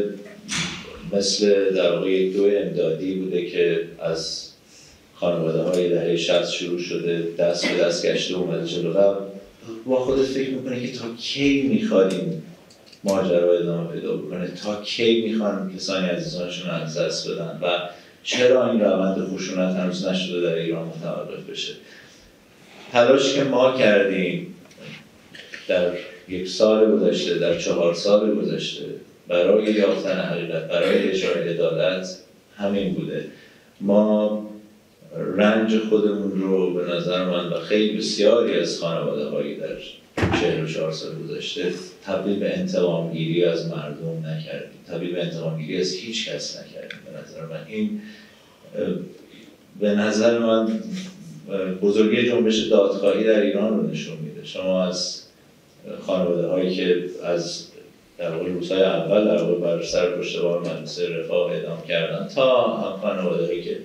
مثل در واقع یک دو امدادی بوده که از خانواده‌های دهه شصت شروع شده، دست به دست گشته اومده جلو و با خودت فکر میکنه که تا کی میخواد این ماجرا ادامه پیدا بکنه، تا کی میخوان کسانی عزیزانشون رو از دست بدن و چرا این روند خشونت هنوز نشده در ایران متوقف بشه. تلاشی که ما کردیم در یک سال گذشته، در چهار سال گذشته برای یافتن حقیقت، برای اجرای عدالت همین بوده. ما رنج خودمون رو به نظر من و خیلی بسیاری از خانواده‌هایی در چهل و چهار سال گذشته تبدیل به انتقامگیری از مردم نکردیم، تبدیل به انتقامگیری از هیچ کس نکردیم. به نظر من این به نظر من بزرگی جنبش دادخواهی در ایران رو نشون میده. شما از خانواده‌هایی که از در واقع روزهای اول در واقع بر سر پشتوار مدرسه رفاه اعدام کردن تا هم خانواده‌هایی که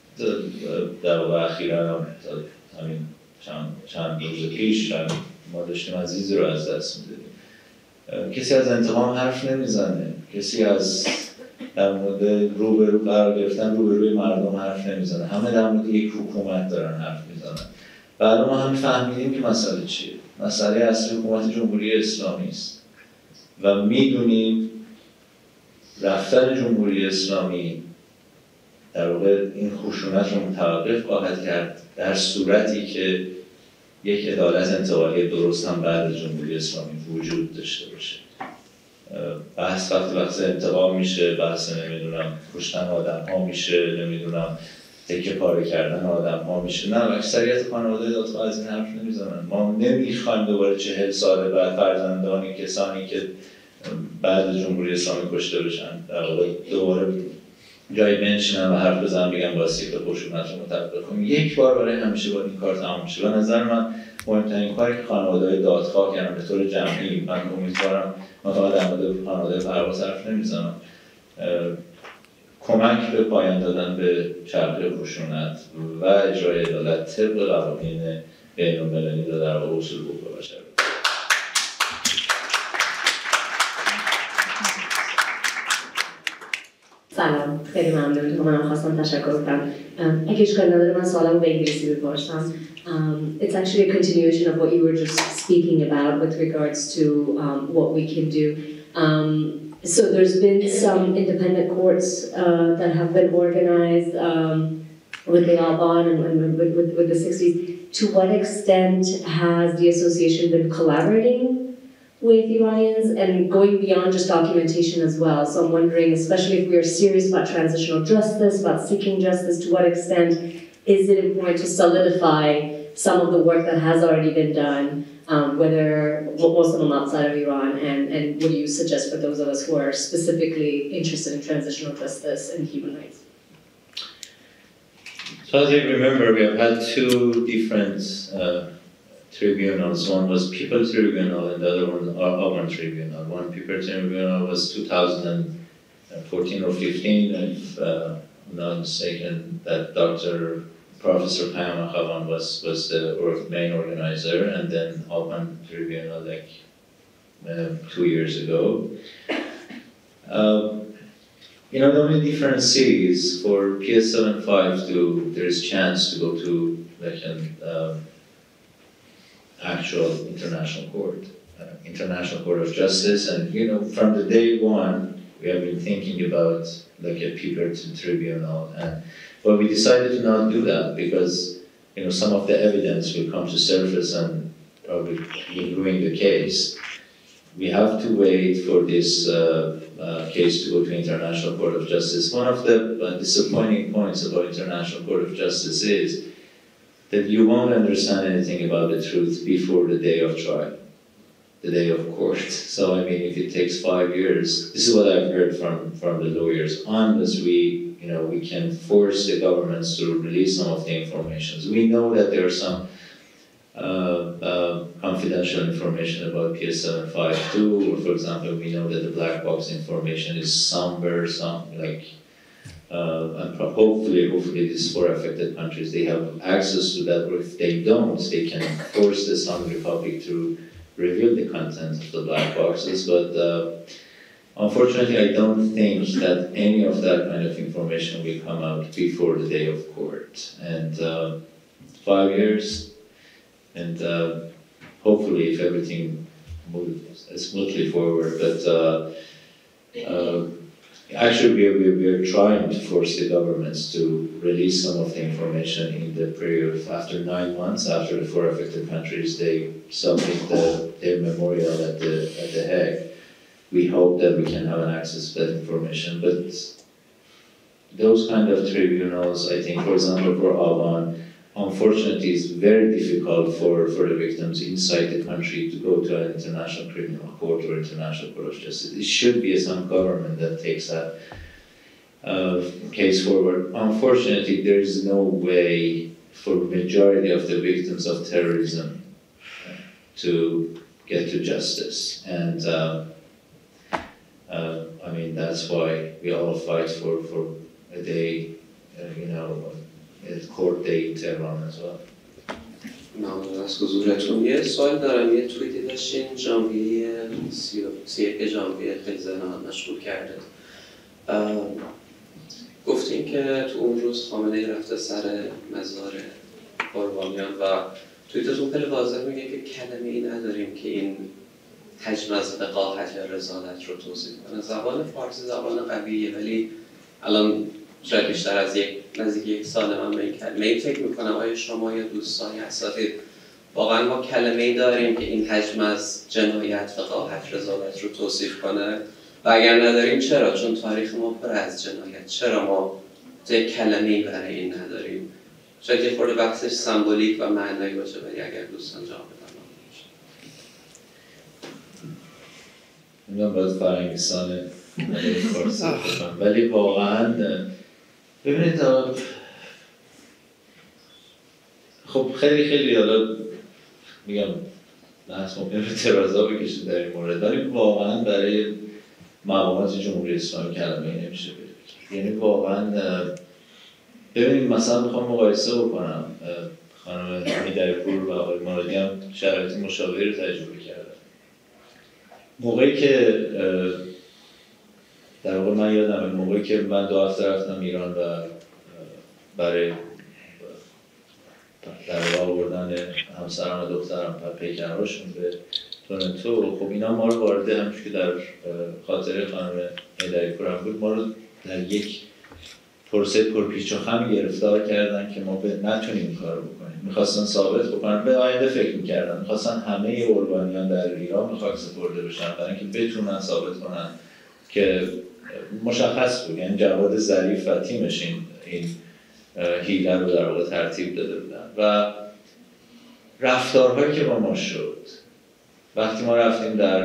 در واقع اخیراً هم همین چند, چند روز پیش ما داشتیم عزیزی رو از دست میدادیم. کسی از انتقام حرف نمیزنه، کسی از در مورد روبرو قرار گرفتن روبروی مردم حرف نمیزنه، همه در مورد یک حکومت دارن حرف میزنن. بعد ما هم فهمیدیم که مسئله چیه. مسئله اصلی حکومت جمهوری اسلامی است و میدونیم رفتن جمهوری اسلامی در واقع این خشونت رو متوقف خواهد کرد در صورتی که یک عدالت انتقالی درست هم بعد از جمهوری اسلامی وجود داشته باشه. بحث وقتی وقت انتقام میشه، بحث نمیدونم کشتن آدم ها میشه، نمیدونم تکه پاره کردن آدم ها میشه. نه، اکثریت خانواده دادخواه از این حرف نمیزنن. ما نمیخوایم دوباره چهل سال بعد فرزندانی کسانی که بعد از جمهوری اسلامی کشته بشن در واقع دوباره جایی بنشینن و حرف بزنن بگن با سیکل خشونت رو متوقف کنیم. یک بار برای همیشه با این کار تمام میشه. به نظر من مهمترین کاری که خانواده‌های دادخواه کردن به طور جمعی، من امیدوارم من فقط در مورد خانواده پرواز حرف نمیزنم، کمک به پایان دادن به چرخه خشونت و اجرای عدالت طبق قوانین بین‌المللی و در واقع اصول حقوق بشر. سلام، خیلی ممنون. من خواستم تشکر کنم. اگه اشکال نداره من سوالمو به انگلیسی بپرسم. Um, it's actually a continuation of what you were just speaking about with regards to um, what we can do. Um, so there's been some independent courts uh, that have been organized um, with the Alban and, and with, with, with the sixties. To what extent has the association been collaborating with Iranians and going beyond just documentation as well? So I'm wondering, especially if we are serious about transitional justice, about seeking justice, to what extent is it important to solidify some of the work that has already been done, um, whether most of them outside of Iran, and, and what do you suggest for those of us who are specifically interested in transitional justice and human rights? So as I remember, we have had two different uh, tribunals. One was People Tribunal and the other one Alban Tribunal. One People Tribunal was two thousand fourteen or fifteen, if uh, I'm not mistaken, that Doctor Professor Payam Khavan was, was the or main organizer, and then Alban Tribunal like uh, two years ago. Uh, You know, the only difference is for P S seven fifty-two, there is chance to go to like an um, actual international court, uh, International Court of Justice, and you know, from the day one, we have been thinking about like a People Tribunal, and but we decided to not do that because you know some of the evidence will come to surface and probably will ruin the case. We have to wait for this uh, uh, case to go to International Court of Justice. One of the uh, disappointing points about International Court of Justice is that you won't understand anything about the truth before the day of trial, the day of court. So, I mean, if it takes five years, this is what I've heard from, from the lawyers, unless we, you know, we can force the governments to release some of the information. We know that there are some Uh, uh, confidential information about P S seven fifty-two, or for example, we know that the black box information is somewhere, some like, uh, and hopefully, hopefully these four affected countries, they have access to that, or if they don't, they can force the Islamic Republic to reveal the content of the black boxes, but uh, unfortunately, I don't think that any of that kind of information will come out before the day of court, and uh, five years, and uh, hopefully if everything moves smoothly forward, but uh, uh, actually we are, we are trying to force the governments to release some of the information in the period after nine months after the four affected countries, they submit the, their memorial at the, at the Hague. We hope that we can have an access to that information, but those kind of tribunals, I think, for example, for Alban, unfortunately, it's very difficult for, for the victims inside the country to go to an international criminal court or international court of justice. It should be some government that takes that uh, case forward. Unfortunately, there is no way for majority of the victims of terrorism to get to justice. And uh, uh, I mean, that's why we all fight for, for a day, uh, you know, court day in Tehran as well. ممنون از حضورتون. یه سوال دارم. یه توییتی داشتین ژانویه سی و یک ژانویه خیلی ذهنم مشغول کرده. گفتین که تو اون روز خامنه‌ای رفته سر مزار قربانیان و توییتتون خیلی واضح میگه که کلمه‌ای نداریم که این حجم از وقاحت یا رسالت رو توصیف کنه. زبان فارسی زبان قویه، ولی الان شاید بیشتر از یک نزدیک یک سال من به این کلمه ای فکر میکنم. آیا شما یا دوستان یا اساتید واقعا ما کلمه ای داریم که این حجم از جنایت، وقاحت، رذالت رو توصیف کنه؟ و اگر نداریم چرا؟ چون تاریخ ما پر از جنایت. چرا ما یک کلمه ای برای این نداریم؟ شاید یه خورده بحثش سمبولیک و معنایی باشه، ولی اگر دوستان جواب بدن. من باید فرنگستان فارسی بکنم، ولی واقعا ببینید خب خیلی خیلی حالا میگم بحث ممکنه به ترازا بکشید در این مورد، ولی واقعا برای مقامات جمهوری اسلامی کلمه‌ای نمیشه بگید. یعنی واقعا ببینید مثلا میخوام مقایسه بکنم، خانم هیدریپور و آقای مرادی هم شرایط مشابهی رو تجربه کردن. موقعی که در واقع من یادم موقعی که من دو هفته رفتم ایران و برای در آوردن همسران و دختران و پیکرهاشون به تورنتو، خب اینا ما رو وارد، همچون که در خاطره خانم هیدریپور هم بود، ما رو در یک پروسه پرپیچ و خمی گرفتار کردن که ما به نتونیم این کار رو بکنیم. میخواستن ثابت بکنن، به آینده فکر میکردن، میخواستن همه قربانیان در ایران به خاک سپرده بشن برای اینکه بتونن ثابت کنن که مشخص بود، یعنی جواد ظریف و تیمش این این حیله رو در واقع ترتیب داده بودن. و رفتارهایی که با ما شد وقتی ما رفتیم در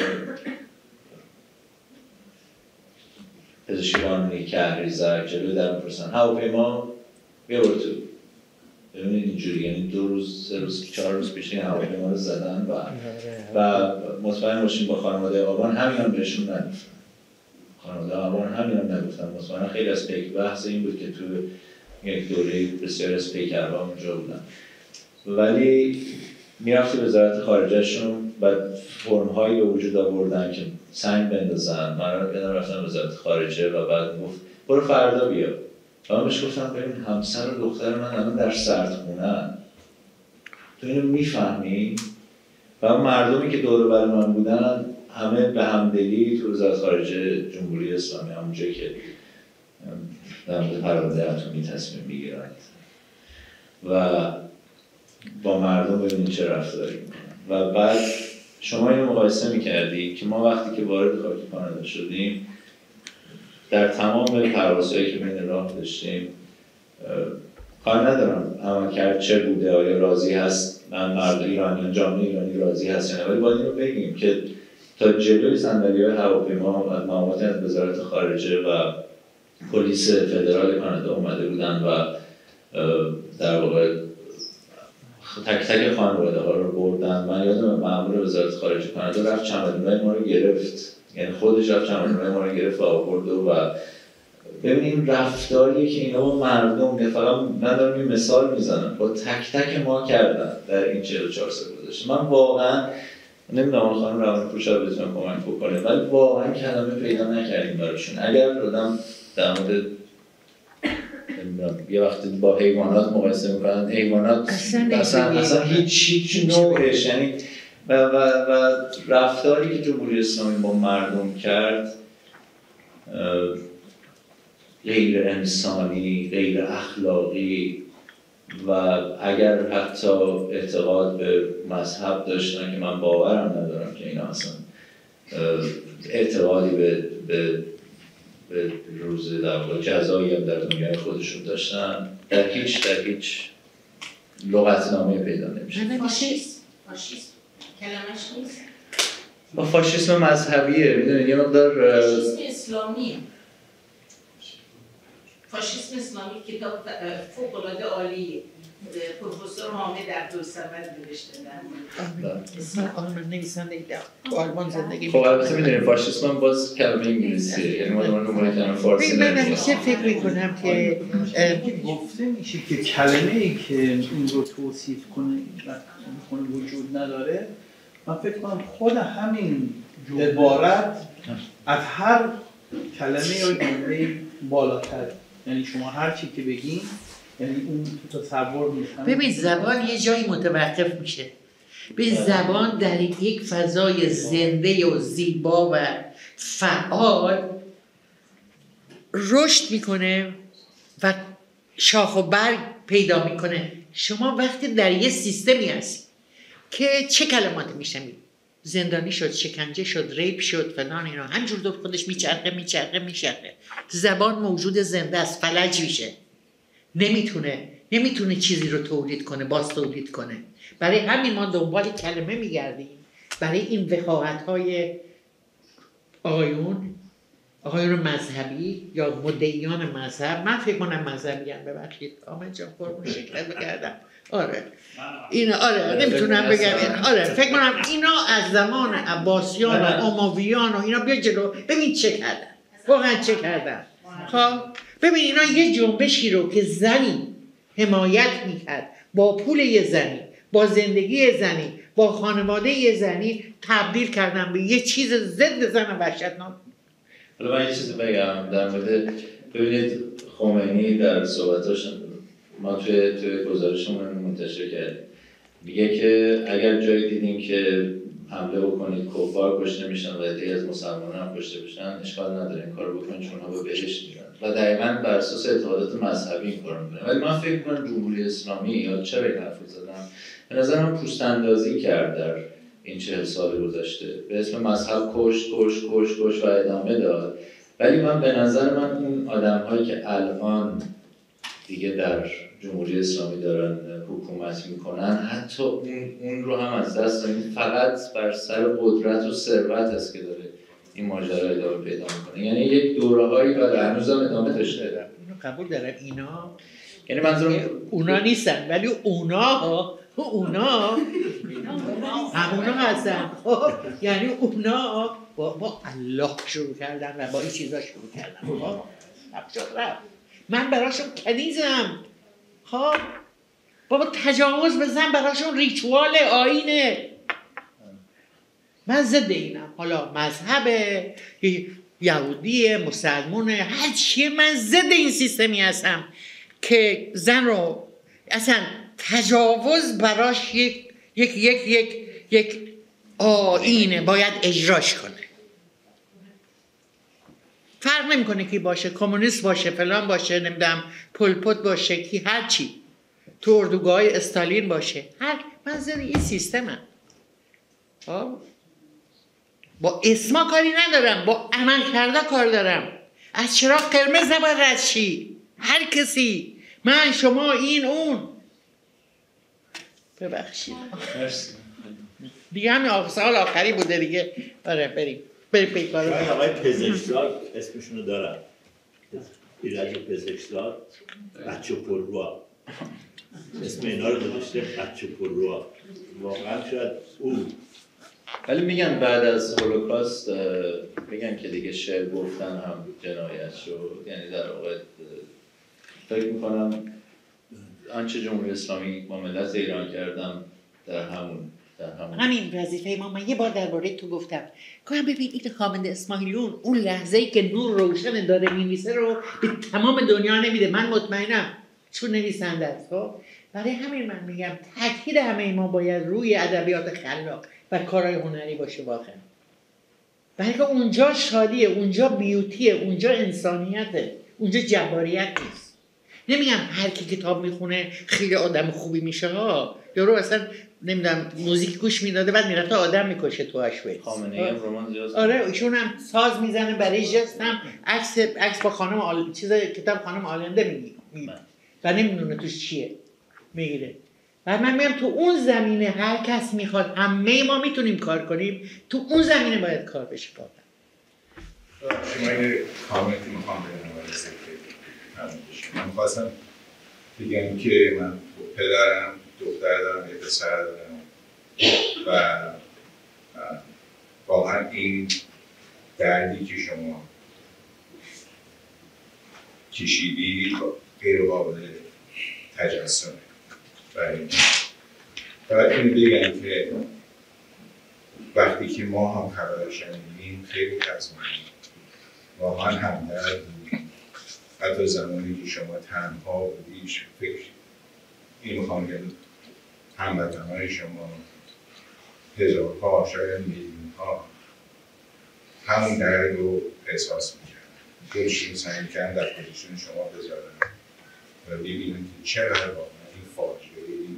پزشکیان کهریزک جلوی در می‌پرسن هواپیما بیا برو تو، ببینید اینجوری، یعنی دو روز سه روز چهار روز پیش این هواپیما رو زدن و و مطمئن باشیم با خانواده آبان همین هم بهشون نگفتن، خانواده آبان همین هم نگفتن. مطمئن خیلی از پیک بحث این بود که تو یک دوره بسیار از پیکرها اونجا بودن، ولی میرفتی وزارت خارجهشون و فرم‌هایی به وجود آوردن که سنگ بندازن. من یادم رفتم وزارت خارجه و بعد گفت برو فردا بیا. و من بهش گفتم ببین همسر و دختر من الان در سردخونه‌ان، تو اینو میفهمی؟ و اون مردمی که دور و بر من بودن همه به همدلی تو وزارت خارجه جمهوری اسلامی، همونجایی که در مورد پرونده اتمی تصمیم میگیرند و با مردم ببینید چه رفتاری میکنن. و بعد شما اینو مقایسه میکردی که ما وقتی که وارد خاک کانادا شدیم در تمام پروازهایی که بین راه داشتیم، کار ندارم عملکرد چه بوده، آیا راضی هست من مرد ایرانیان، جامعه ایرانی راضی هست یا نه، ولی باید اینو بگیم که تا جلوی صندلی‌های هواپیما از مقامات از وزارت خارجه و پلیس فدرال کانادا اومده بودن و در واقع تک تک خانواده ها رو بردن. من یادم مأمور وزارت خارجه کانادا رفت چمدونای ما رو گرفت، یعنی خودش رفت چمدونای ما رو گرفت و آورد. و ببینیم رفتاریه که اینا با مردم، فقط من دارم این مثال میزنم، با تک تک ما کردن در این چهل و چهار سال گذشته. من واقعا نمیدونم خانم روانیپور شاید بتونم کمک بکنه، ولی واقعا کلمه پیدا نکردیم براشون. اگر آدم در مورد یه وقتی با حیوانات مقایسه میکنن، حیوانات اصلا اصلا هیچ هیچ نوعش، یعنی و, و, و رفتاری که جمهوری اسلامی با مردم کرد غیر انسانی، غیر اخلاقی، و اگر حتی اعتقاد به مذهب داشتن که من باورم ندارم که اینا اصلا اعتقادی به به به روز در واقع جزایی هم در دنیای خودشون داشتن، در هیچ در هیچ لغتنامه پیدا نمیشه. فاشیست فاشیست کلمش نیست. با فاشیسم مذهبیه، میدونید یه مقدار فاشیسم اسلامی، فاشیسم اسلامی کتاب فوق‌العاده عالی پروفسور حامد عبدالصمد نوشته در آلمان نویسنده ایده آلمان زندگی خب البته میدونیم فاشیسم هم باز کلمه انگلیسیه، یعنی ما دارم نمونه کلمه فارسی نمیشه. من همیشه فکر میکنم که گفته میشه که کلمه ای که این رو توصیف کنه کنه وجود نداره. من فکر کنم خود همین عبارت از هر کلمه یا جمله بالاتر، یعنی شما هر چی که بگین یعنی اون تصور میشن. ببین زبان یه جایی متوقف میشه. ببین زبان در یک فضای زنده و زیبا و فعال رشد میکنه و شاخ و برگ پیدا میکنه. شما وقتی در یه سیستمی هستی که چه کلماتی میشنوید، زندانی شد، شکنجه شد، ریپ شد، فلان اینا، همجور دور خودش میچرخه میچرخه میچرخه. زبان موجود زنده است، فلج میشه، نمیتونه نمیتونه چیزی رو تولید کنه، باز تولید کنه. برای همین ما دنبال کلمه میگردیم، برای این وقاحت‌های آقایون آقایون مذهبی یا مدعیان مذهب. من فکر کنم مذهبی هم، ببخشید آمد جان قربون شکلت بگردم. آره اینا آره نمیتونم بگم، آره فکر کنم اینا از زمان عباسیان و امویان و اینا بیا جلو ببین چه کردن، واقعا چه کردن. خب ببین اینا یه جنبشی رو که زنی حمایت میکرد با پول یه زنی، با زندگی زنی، با خانواده زنی، تبدیل کردن به یه چیز ضد زن وحشتناک. حالا من یه چیزی بگم در مورد، ببینید خمینی در صحبتاش ما توی توی گزارشمون منتشر کردیم، میگه که اگر جایی دیدیم که حمله بکنید کفار کشته میشن و عده‌ای از مسلمانان هم کشته بشن، اشکال نداره این کارو بکنید چون اونها به بهشت میرن و دقیقاً بر اساس اعتقادات مذهبی این کارو میکنن. ولی من فکر می‌کنم جمهوری اسلامی، یا چرا این حرفو زدم، به نظر من پوست اندازی کرد در این چهل سال گذشته، به اسم مذهب کش کش کش کش و ادامه داد. ولی من به نظر من اون آدم‌هایی که الان دیگه در جمهوری اسلامی دارن حکومت میکنن، حتی اون, اون رو هم از دست دادن. فقط بر سر قدرت و ثروت است که داره این ماجرا ادامه پیدا میکنه. یعنی یک دوره‌هایی و هنوز هم ادامه داشته. اینو قبول دارم. اینا یعنی منظورم اونا نیستن، ولی اونا اونا همونا هستن. خب یعنی اونا با, با الله شروع کردن و با این چیزا شروع کردن. خب من براشون کنیزم. خب بابا تجاوز بزن براشون ریچوال آینه. من ضد اینم. حالا مذهب یهودی مسلمونه هر چیه، من ضد این سیستمی هستم که زن رو اصلا تجاوز براش یک یک یک یک یک آینه باید اجراش کنه. فرق نمیکنه کی باشه، کمونیست باشه، فلان باشه، نمیدونم پل پت باشه، کی هر چی، تو اردوگاه استالین باشه، هر من زیر این سیستمم. با اسما کاری ندارم، با عمل کرده کار دارم. از چراغ قرمز نباید رد شی، هر کسی، من، شما، این، اون. ببخشید دیگه همین سال آخری بوده دیگه. آره بریم بریم پیکارو. شاید آقای پزشکزاد اسمشونو دارن، ایرج پزشکزاد، بچه پرروا، اسم اینا رو داشته، بچه پرروا. واقعا شاید او. ولی میگن بعد از هولوکاست میگن که دیگه شعر گفتن هم جنایت شد. یعنی در واقع فکر میکنم آنچه جمهوری اسلامی با ملت ایران کردم در همون در همون همین وظیفه ما. من یه بار درباره تو گفتم گفتم ببین این حامد اسماعیلیون اون لحظه‌ای که نور روشن داره می‌نویسه رو به تمام دنیا نمیده. من مطمئنم چون نویسنده است. خب برای همین من میگم تاکید همه ما باید روی ادبیات خلاق و کارهای هنری باشه واقعا. بلکه اونجا شادیه، اونجا بیوتیه، اونجا انسانیته، اونجا جباریت نیست. نمیگم هر کی کتاب میخونه خیلی آدم خوبی میشه ها. یارو اصلا نمیدونم موزیک گوش میداده بعد میرفته آدم میکشه تو آشویتس. خامنه‌ای هم رمان زیاد. آره ایشون هم ساز میزنه برای جست هم عکس عکس با خانم آل... چیز کتاب خانم آلنده میگه و نمیدونه توش چیه میگیره. بعد من میگم تو اون زمینه هر کس میخواد، همه ما میتونیم کار کنیم، تو اون زمینه باید کار بشه. واقعا شما این کامنتی میخوام بدونم ولی من میخواستم بگم که من پدرم دختر دارم، یه پسر دارم و واقعا این دردی که شما کشیدی غیر قابل تجسمه. فقط این بگم که وقتی که ما هم خبر شنیدیم خیلی خزمانیم، واقعا همدرد بودیم. حتی زمانی که شما تنها بودیش فکر این میخوام که هموطنهای شما هزارها شاید میلیون ها همون درد رو احساس میکرد. خودشون سعی کردن در پوزیشن شما بذارن و ببینن که چقدر واقعا این فاجعه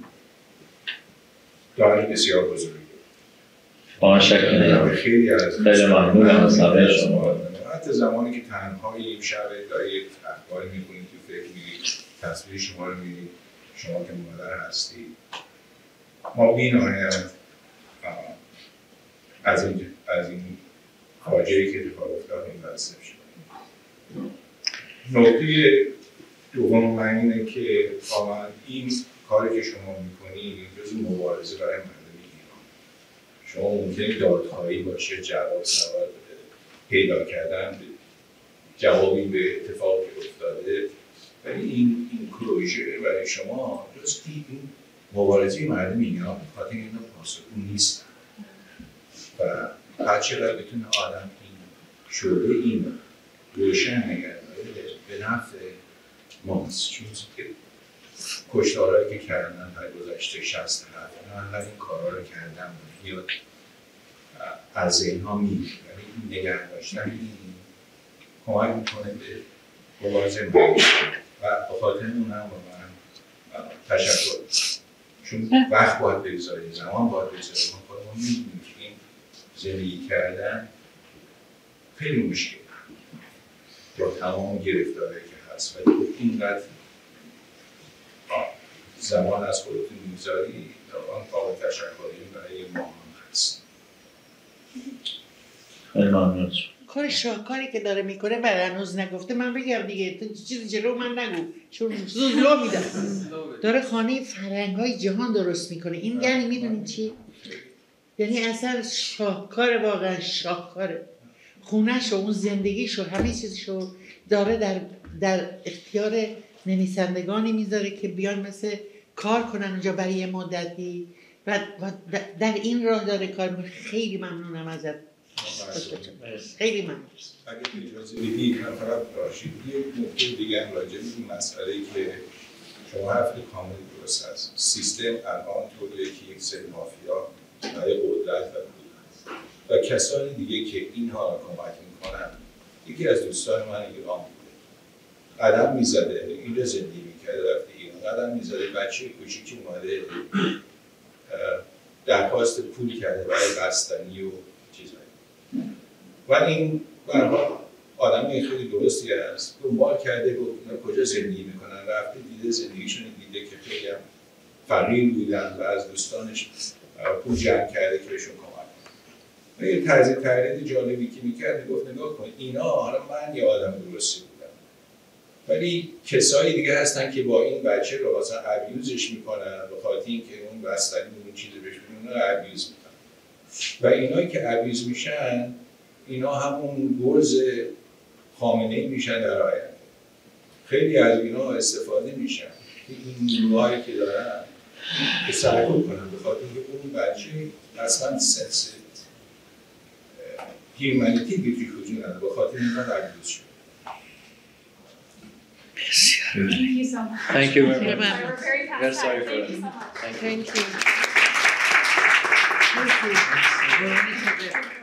داری بسیار بزرگی. با شکل خیلی از خیلی ممنونم از همه شما. حتی زمانی که تنهایی شب داری اخباری میکنید که فکر میگید تصویر شما رو میگید شما که مادر هستی، ما بی نهایت از این از این فاجعه‌ای که اتفاق افتاد متأسف شدیم. نکته دوم من اینه که واقعا این کاری که شما میکنید جزو مبارزه برای مردم ایران. شما ممکنه دادخواهی باشه، جواب سوال پیدا کردن جوابی به اتفاقی افتاده، ولی این این کلوژر برای شما جز این مبارزه مردم ایران خاطر اینا پاسخگو نیستن و هر چقدر بتونه آدم این شعله این روشن نگه داره به نفع ماست. چون کشتارهایی که کردن در گذشته شصت و هفت من این کارها رو کردم یا از اینها میگه، یعنی نگه داشتن این کمک میکنه به مبارزه ما و به خاطر اونم با من تشکر، چون وقت باید بگذاریم، زمان باید بگذاریم، ما خودمون میدونیم که این زندگی کردن خیلی مشکل با تمام گرفتاری که هست و اینقدر زمان از خودتون میگذاری آن قابل تشکری برای ما هم هست. خیلی ممنون. کار شاهکاری که داره میکنه برای هنوز نگفته من بگم دیگه، تو چیزی جلو من نگو چون زلو میدم. داره خانه فرهنگ‌های جهان درست میکنه. این یعنی میدونی چی؟ یعنی اصلا شاهکار، واقعا شاهکاره. خونه‌شو، اون زندگیشو، همه چیزشو داره در در اختیار نویسندگانی میذاره که بیان مثل کار کنن اونجا برای یه مدتی و, و در این راه داره کار میکنه. خیلی ممنونم ازت. خیلی ممنون. اگه اجازه بدید من فقط راشید یک نکته دیگه هم راجع به این مسئله که شما حرف کامل درست هست. سیستم الان طوریه که یک سری مافیا برای قدرت و بود و کسانی دیگه که اینها را کمک میکنن. یکی از دوستان من ایران بوده، قدم میزده اینجا زندگی میکرده، رفته ایران قدم میزده، بچه کوچیکی اومده درخواست پول کرده برای بستنی و چیزهایی و این برها آدم خیلی درستی هست، دنبال کرده گفت کجا زندگی میکنن، رفته دیده زندگیشون، دیده که خیلی هم فقیر بودن و از دوستانش پول جمع کرده که بهشون کمک کنه. یه طرز تحلیل جالبی که میکرد گفت نگاه کن اینا، حالا من یه آدم درستی بودم ولی کسایی دیگه هستن که با این بچه رو مثلا ابیوزش میکنن به خاطر اینکه اون بستنی اون چیزی بهش میدن، اونا رو ابیوز میکنن و اینایی که ابیوز میشن اینا همون گرز خامنه‌ای میشن در آینده. خیلی از اینا استفاده میشن که این نیروهایی که دارن که سرکوب کنن به خاطر اینکه اون بچه اصلا سنس هیومانیتی که توی وجود نداره، به خاطر اینکه ابیوز شد. Thank you so much. Thank you very much. We're very past time. Thank you so much. Thank you. Thank you. Thank you.